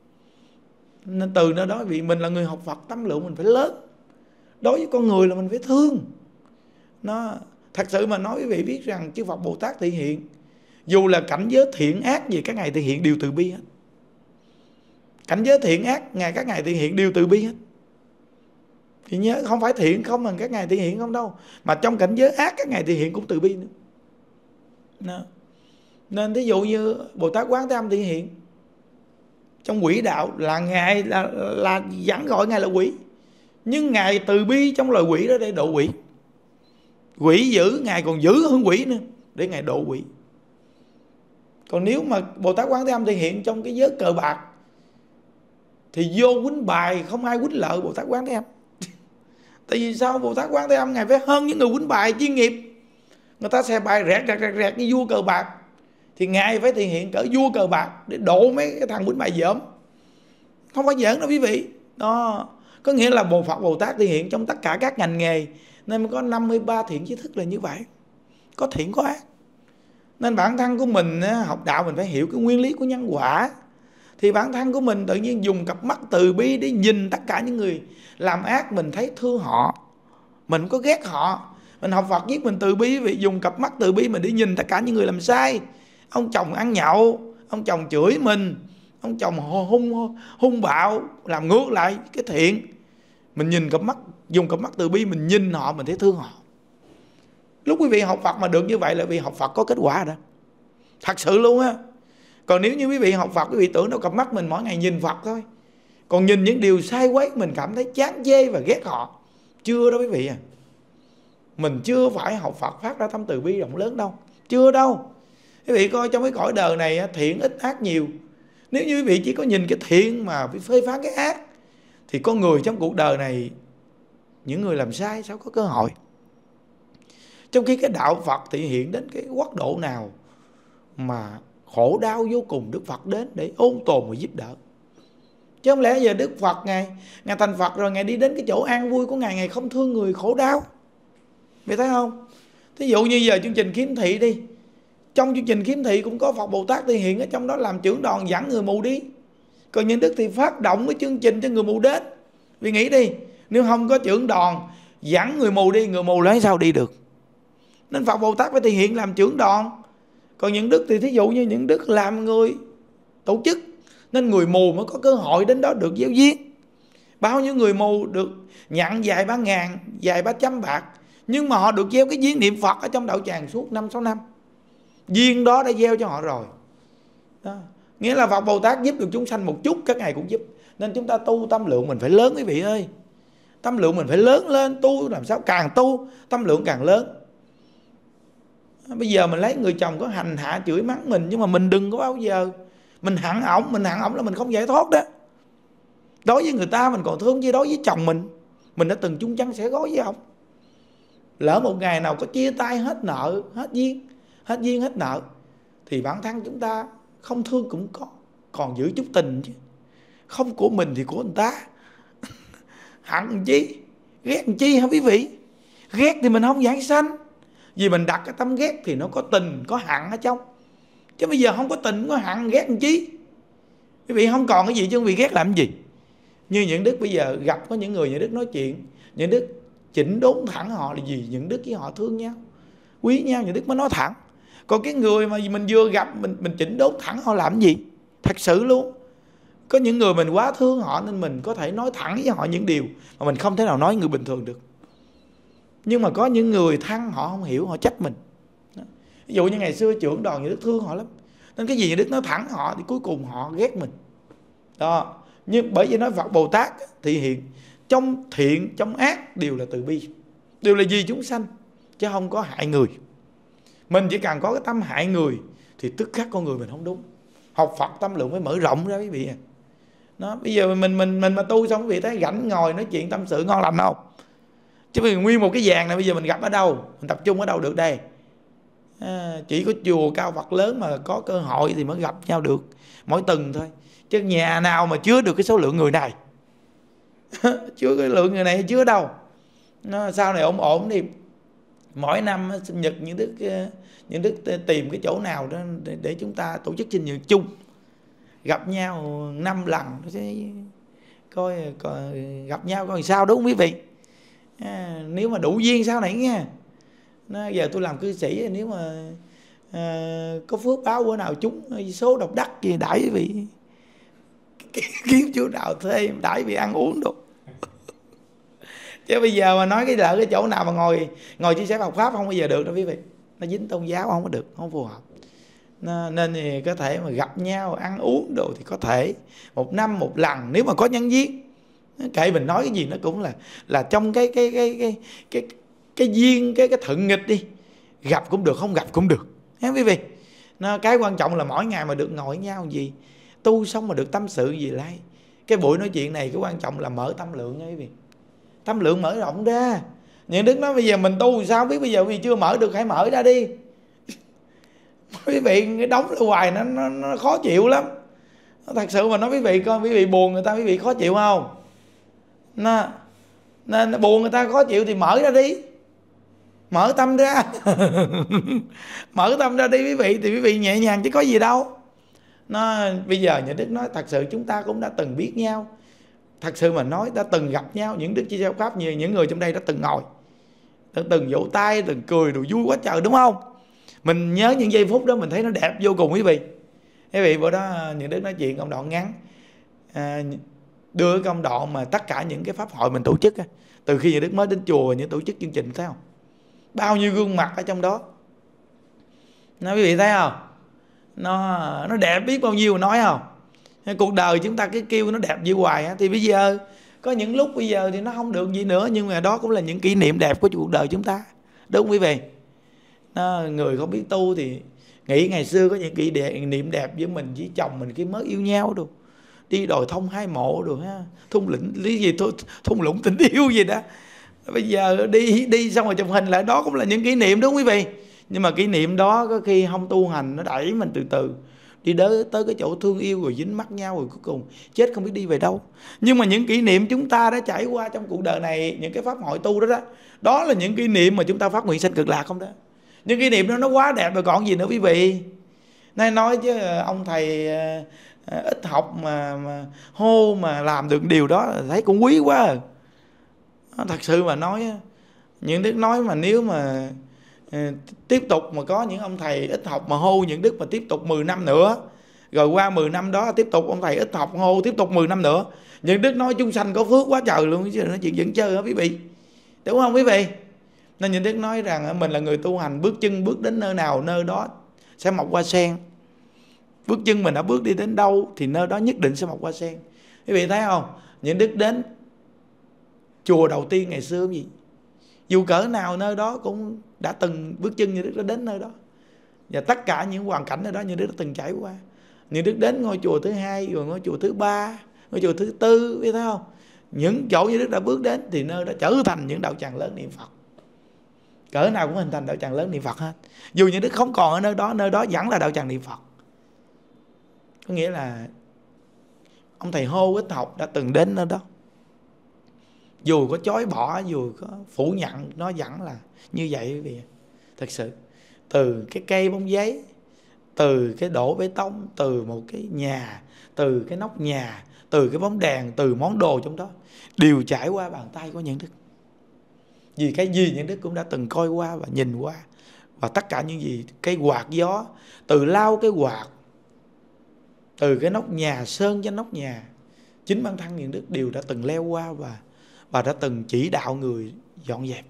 Nên từ nơi đó vì mình là người học Phật, tâm lượng mình phải lớn. Đối với con người là mình phải thương. Nó thật sự mà nói quý vị biết rằng chư Phật Bồ Tát thị hiện, dù là cảnh giới thiện ác gì các ngài thị hiện đều từ bi hết. Cảnh giới thiện ác ngài các ngài thị hiện đều từ bi hết. Thì nhớ không phải thiện không mà các ngài thị hiện không đâu, mà trong cảnh giới ác các ngài thị hiện cũng từ bi nữa. Đó. Nên thí dụ như Bồ Tát Quán Thế Âm thị hiện trong quỷ đạo là ngài là, là vẫn gọi ngài là quỷ, nhưng ngài từ bi trong loài quỷ đó để độ quỷ. Quỷ dữ ngài còn dữ hơn quỷ nữa để ngài độ quỷ. Còn nếu mà Bồ Tát Quán Thế Âm thị hiện trong cái giới cờ bạc thì vô quýnh bài không ai quýnh lợi Bồ Tát Quán Thế Âm. Tại vì sao? Bồ Tát Quán Thế Âm ngài phải hơn những người quýnh bài chuyên nghiệp. Người ta xe bài rẹt rẹt rẹt rẹt như vua cờ bạc, thì ngài phải thể hiện cỡ vua cờ bạc để độ mấy cái thằng quýnh bài dởm. Không phải giỡn đâu quý vị. Đó, có nghĩa là Bồ Phật Bồ Tát thể hiện trong tất cả các ngành nghề, nên mới có năm mươi ba thiện chí thức là như vậy. Có thiện có ác. Nên bản thân của mình học đạo mình phải hiểu cái nguyên lý của nhân quả. Thì bản thân của mình tự nhiên dùng cặp mắt từ bi để nhìn tất cả những người làm ác, mình thấy thương họ, mình không có ghét họ. Mình học Phật viết mình từ bi, vì dùng cặp mắt từ bi mình để nhìn tất cả những người làm sai. Ông chồng ăn nhậu, ông chồng chửi mình, ông chồng hung hung bạo, làm ngược lại cái thiện. Mình nhìn cặp mắt, dùng cặp mắt từ bi mình nhìn họ, mình thấy thương họ. Lúc quý vị học Phật mà được như vậy là vì học Phật có kết quả đó. Thật sự luôn á. Còn nếu như quý vị học Phật, quý vị tưởng đâu cặp mắt mình mỗi ngày nhìn Phật thôi, còn nhìn những điều sai quấy mình cảm thấy chán chê và ghét họ. Chưa đó quý vị à. Mình chưa phải học Phật phát ra tâm từ bi rộng lớn đâu. Chưa đâu. Quý vị coi trong cái cõi đời này thiện ít ác nhiều. Nếu như quý vị chỉ có nhìn cái thiện mà phê phán cái ác, thì con người trong cuộc đời này, những người làm sai sao có cơ hội. Trong khi cái đạo Phật thể hiện đến cái quốc độ nào mà khổ đau vô cùng, Đức Phật đến để ôn tồn và giúp đỡ. Chứ không lẽ giờ Đức Phật Ngài, Ngài thành Phật rồi Ngài đi đến cái chỗ an vui của Ngài, Ngài không thương người khổ đau. Vậy thấy không? Thí dụ như giờ chương trình khiếm thị đi, trong chương trình khiếm thị cũng có Phật Bồ Tát thể hiện ở trong đó làm trưởng đoàn dẫn người mù đi. Còn những Đức thì phát động cái chương trình cho người mù đến. Vì nghĩ đi, nếu không có trưởng đoàn dẫn người mù đi, người mù lấy sao đi được. Nên Phật Bồ Tát phải thể hiện làm trưởng đoàn. Còn những Đức thì thí dụ như những Đức làm người tổ chức, nên người mù mới có cơ hội đến đó được gieo duyên. Bao nhiêu người mù được nhận vài ba ngàn, vài ba trăm bạc, nhưng mà họ được gieo cái duyên niệm Phật ở trong đạo tràng suốt năm sáu năm. Duyên đó đã gieo cho họ rồi đó. Nghĩa là Phật Bồ Tát giúp được chúng sanh một chút, các ngài cũng giúp. Nên chúng ta tu tâm lượng mình phải lớn quý vị ơi. Tâm lượng mình phải lớn lên, tu làm sao càng tu tâm lượng càng lớn. Bây giờ mình lấy người chồng có hành hạ chửi mắng mình, nhưng mà mình đừng có bao giờ mình hận ổng. Mình hận ổng là mình không giải thoát đó. Đối với người ta mình còn thương, chứ đối với chồng mình, mình đã từng chung chăn sẽ gói với ổng. Lỡ một ngày nào có chia tay hết nợ, hết duyên, hết duyên hết nợ, thì bản thân chúng ta không thương cũng có, còn giữ chút tình chứ. Không của mình thì của người ta. Hận làm chi, ghét làm chi hả quý vị? Ghét thì mình không giảng sanh. Vì mình đặt cái tấm ghét thì nó có tình, có hận ở trong. Chứ bây giờ không có tình, có hận, ghét làm chi? Quý vị không còn cái gì chứ quý vị ghét làm gì? Như những Đức bây giờ gặp có những người những Đức nói chuyện, những Đức chỉnh đốn thẳng họ là gì? Những Đức với họ thương nhau, quý nhau, những Đức mới nói thẳng. Còn cái người mà mình vừa gặp mình mình chỉnh đốn thẳng họ làm gì? Thật sự luôn. Có những người mình quá thương họ nên mình có thể nói thẳng với họ những điều mà mình không thể nào nói người bình thường được. Nhưng mà có những người thân họ không hiểu, họ trách mình. Ví dụ như ngày xưa trưởng đoàn những Đức thương họ lắm, nên cái gì những Đức nói thẳng họ thì cuối cùng họ ghét mình đó. Nhưng bởi vì nói Phật Bồ Tát thì hiện trong thiện trong ác đều là từ bi, đều là vì chúng sanh chứ không có hại người. Mình chỉ cần có cái tâm hại người thì tức khắc con người mình không đúng. Học Phật tâm lượng phải mở rộng ra quý vị à. Đó, bây giờ mình mình mình mà tu xong quý vị thấy rảnh ngồi nói chuyện tâm sự ngon lành không? Chứ vì nguyên một cái vàng này bây giờ mình gặp ở đâu, mình tập trung ở đâu được đây? À, chỉ có chùa cao Phật lớn mà có cơ hội thì mới gặp nhau được, mỗi tuần thôi. Chứ nhà nào mà chứa được cái số lượng người này chứa cái lượng người này chứa đâu. Nó sau này ổn ổn đi, mỗi năm sinh nhật những đức những đức tìm cái chỗ nào đó để, để chúng ta tổ chức sinh nhật chung, gặp nhau năm lần coi, coi gặp nhau coi sao, đúng không quý vị? À, nếu mà đủ duyên sau này nha. Nó, giờ tôi làm cư sĩ, nếu mà à, có phước báo bữa nào chúng số độc đắc gì đãi quý vị kiếm chỗ nào thuê đãi vị ăn uống được. Chứ bây giờ mà nói cái lỡ cái chỗ nào mà ngồi ngồi chia sẻ Phật pháp không bao giờ được đâu quý vị. Nó dính tôn giáo không có được, không phù hợp. Nó, nên thì có thể mà gặp nhau ăn uống đồ thì có thể một năm một lần nếu mà có nhân duyên. Kệ mình nói cái gì nó cũng là là trong cái cái cái cái cái cái duyên, cái cái thuận nghịch đi, gặp cũng được không gặp cũng được nha quý vị. Nó, cái quan trọng là mỗi ngày mà được ngồi với nhau gì, tu xong mà được tâm sự gì lại. Cái buổi nói chuyện này cái quan trọng là mở tâm lượng nha quý vị. Tâm lượng mở rộng ra. Những đức nói bây giờ mình tu sao biết, bây giờ vì chưa mở được hãy mở ra đi. Quý vị cái đóng lại hoài nó, nó, nó khó chịu lắm. Thật sự mà nói quý vị coi, quý vị buồn người ta quý vị khó chịu không? Nó, nên buồn người ta khó chịu thì mở ra đi, mở tâm ra mở tâm ra đi quý vị, thì quý vị nhẹ nhàng chứ có gì đâu. Nó, bây giờ những đức nói thật sự chúng ta cũng đã từng biết nhau, thật sự mà nói đã từng gặp nhau. Những đức chia sẻ pháp nhiều, những người trong đây đã từng ngồi, đã từng vỗ tay, từng cười đồ vui quá trời, đúng không? Mình nhớ những giây phút đó mình thấy nó đẹp vô cùng quý vị. Quý vị bữa đó những đức nói chuyện công đoạn ngắn, à, đưa công đoạn mà tất cả những cái pháp hội mình tổ chức á, từ khi những đức mới đến chùa những tổ chức chương trình, thấy không? Bao nhiêu gương mặt ở trong đó. Nói quý vị thấy không? Nó nó đẹp biết bao nhiêu nói không? Cuộc đời chúng ta cái kêu nó đẹp như hoài á, thì bây giờ có những lúc bây giờ thì nó không được gì nữa, nhưng mà đó cũng là những kỷ niệm đẹp của cuộc đời chúng ta, đúng không quý vị? Nó, người không biết tu thì nghĩ ngày xưa có những kỷ niệm đẹp với mình với chồng mình khi mới yêu nhau đồ, đi đồi thông hai mộ rồi ha, thung lũng lý gì thôi, thung lũng tình yêu gì đó. Bây giờ đi đi xong rồi chụp hình lại, đó cũng là những kỷ niệm, đúng không quý vị? Nhưng mà kỷ niệm đó có khi không tu hành nó đẩy mình từ từ đi tới, tới cái chỗ thương yêu rồi dính mắc nhau, rồi cuối cùng chết không biết đi về đâu. Nhưng mà những kỷ niệm chúng ta đã trải qua trong cuộc đời này, những cái pháp hội tu đó đó, đó là những kỷ niệm mà chúng ta phát nguyện sanh cực lạc không đó. Những kỷ niệm đó nó quá đẹp rồi còn gì nữa quý vị. Nay nói chứ ông thầy ít học mà, mà hô mà làm được điều đó thấy cũng quý quá à. Thật sự mà nói, những đức nói mà nếu mà tiếp tục mà có những ông thầy ít học mà hô những đức mà tiếp tục mười năm nữa, rồi qua mười năm đó tiếp tục ông thầy ít học hô tiếp tục mười năm nữa, những đức nói chúng sanh có phước quá trời luôn, chứ nói chuyện dẫn chơi hả quý vị, đúng không quý vị? Nên những đức nói rằng mình là người tu hành, bước chân bước đến nơi nào nơi đó sẽ mọc hoa sen. Bước chân mình đã bước đi đến đâu thì nơi đó nhất định sẽ mọc hoa sen. Quý vị thấy không? Những đức đến chùa đầu tiên ngày xưa gì, dù cỡ nào nơi đó cũng đã từng bước chân như đức đã đến nơi đó. Và tất cả những hoàn cảnh ở đó như đức đã từng trải qua. Như đức đến ngôi chùa thứ hai, rồi ngôi chùa thứ ba, ngôi chùa thứ tư, biết thấy không? Những chỗ như đức đã bước đến thì nơi đó trở thành những đạo tràng lớn niệm Phật. Cỡ nào cũng hình thành đạo tràng lớn niệm Phật hết. Dù như đức không còn ở nơi đó, nơi đó vẫn là đạo tràng niệm Phật. Có nghĩa là ông thầy hô ít học đã từng đến nơi đó. Dù có chối bỏ, dù có phủ nhận, nó vẫn là như vậy quý vị. Thật sự từ cái cây bông giấy, từ cái đổ bê tông, từ một cái nhà, từ cái nóc nhà, từ cái bóng đèn, từ món đồ trong đó, đều trải qua bàn tay của những đức. Vì cái gì những đức cũng đã từng coi qua và nhìn qua. Và tất cả những gì, cái quạt gió, từ lau cái quạt, từ cái nóc nhà, sơn cho nóc nhà, chính bản thân những đức đều đã từng leo qua và và đã từng chỉ đạo người dọn dẹp.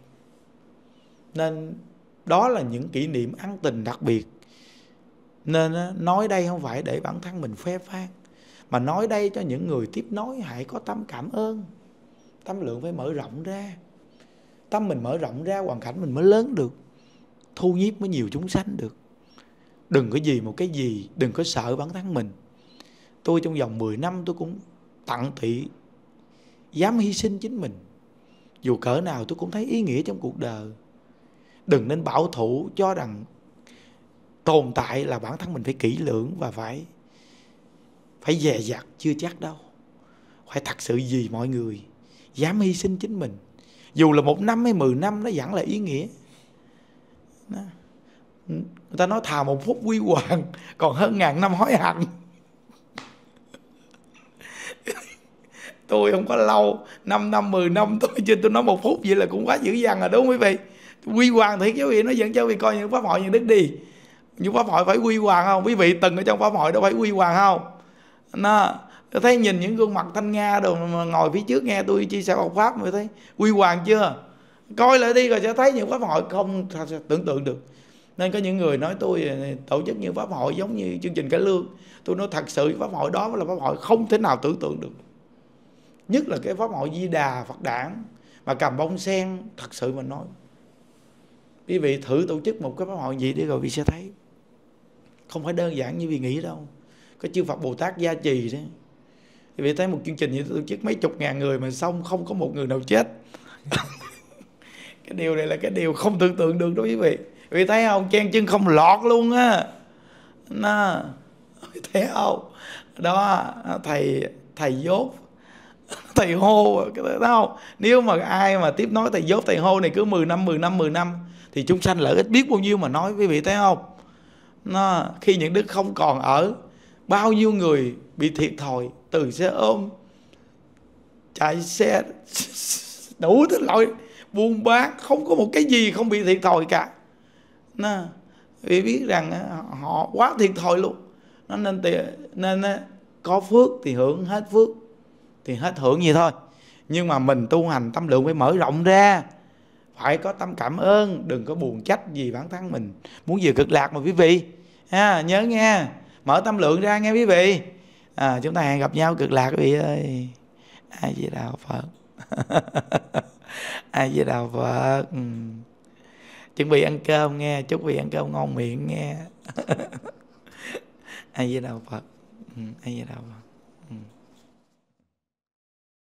Nên đó là những kỷ niệm ân tình đặc biệt. Nên nói đây không phải để bản thân mình khoe phan, mà nói đây cho những người tiếp nối hãy có tâm cảm ơn. Tâm lượng phải mở rộng ra. Tâm mình mở rộng ra, hoàn cảnh mình mới lớn được. thu nhiếp mới nhiều chúng sanh được. Đừng có gì một cái gì, đừng có sợ bản thân mình. Tôi trong vòng mười năm tôi cũng tận tụy, dám hy sinh chính mình. Dù cỡ nào tôi cũng thấy ý nghĩa trong cuộc đời. Đừng nên bảo thủ cho rằng tồn tại là bản thân mình phải kỹ lưỡng và phải phải dè dặt, chưa chắc đâu. Phải thật sự vì mọi người, dám hy sinh chính mình. Dù là một năm hay mười năm nó vẫn là ý nghĩa. Đó. Người ta nói thà một phút quy hoàng còn hơn ngàn năm hối hận. Tôi không có lâu, năm năm, mười năm tôi chứ tôi nói một phút vậy là cũng quá dữ dằn rồi, đúng không quý vị? Quy hoàng thì quý vị nó dẫn cho quý vị coi những pháp hội những đức đi. Những pháp hội phải quy hoàng không? Quý vị từng ở trong pháp hội đâu phải quy hoàng không? Nó, tôi thấy nhìn những gương mặt thanh nga đồ mà ngồi phía trước nghe tôi chia sẻ học pháp mà thấy quy hoàng chưa? Coi lại đi rồi sẽ thấy những pháp hội không tưởng tượng được. Nên có những người nói tôi tổ chức những pháp hội giống như chương trình cải lương. Tôi nói thật sự pháp hội đó là pháp hội không thể nào tưởng tượng được. Nhất là cái pháp hội Di Đà Phật Đản mà cầm bông sen, thật sự mà nói, quý vị thử tổ chức một cái pháp hội gì đi rồi quý vị sẽ thấy không phải đơn giản như quý vị nghĩ đâu. Có chư Phật Bồ Tát gia trì đấy. Quý vị thấy một chương trình như tổ chức mấy chục ngàn người mà xong không có một người nào chết. Cái điều này là cái điều không tưởng tượng được đó quý vị. Quý vị thấy không? Chen chân không lọt luôn á. Nó thấy không? Đó, thầy thầy dốt, thầy hô, thấy không? Nếu mà ai mà tiếp nói thầy dốt, thầy hô này cứ mười năm, mười năm, mười năm thì chúng sanh lợi ích biết bao nhiêu mà nói, quý vị thấy không? Nó, khi những đức không còn ở, bao nhiêu người bị thiệt thòi, từ xe ôm, chạy xe, đủ thứ loại, buôn bán, không có một cái gì không bị thiệt thòi cả. Nó, vì biết rằng họ quá thiệt thòi luôn. Nó nên, nên có phước thì hưởng hết phước, thì hết hưởng gì thôi. Nhưng mà mình tu hành tâm lượng phải mở rộng ra, phải có tâm cảm ơn, đừng có buồn trách gì bản thân mình muốn về cực lạc mà quý vị. Ha, nhớ nghe, mở tâm lượng ra nghe quý vị. À, chúng ta hẹn gặp nhau cực lạc quý vị ơi. A Di Đà Phật. A Di Đà Phật. Ừ. Chuẩn bị ăn cơm nghe, chúc quý vị ăn cơm ngon miệng nghe. A Di Đà Phật. Ừ, A Di Đà Phật. Ừ.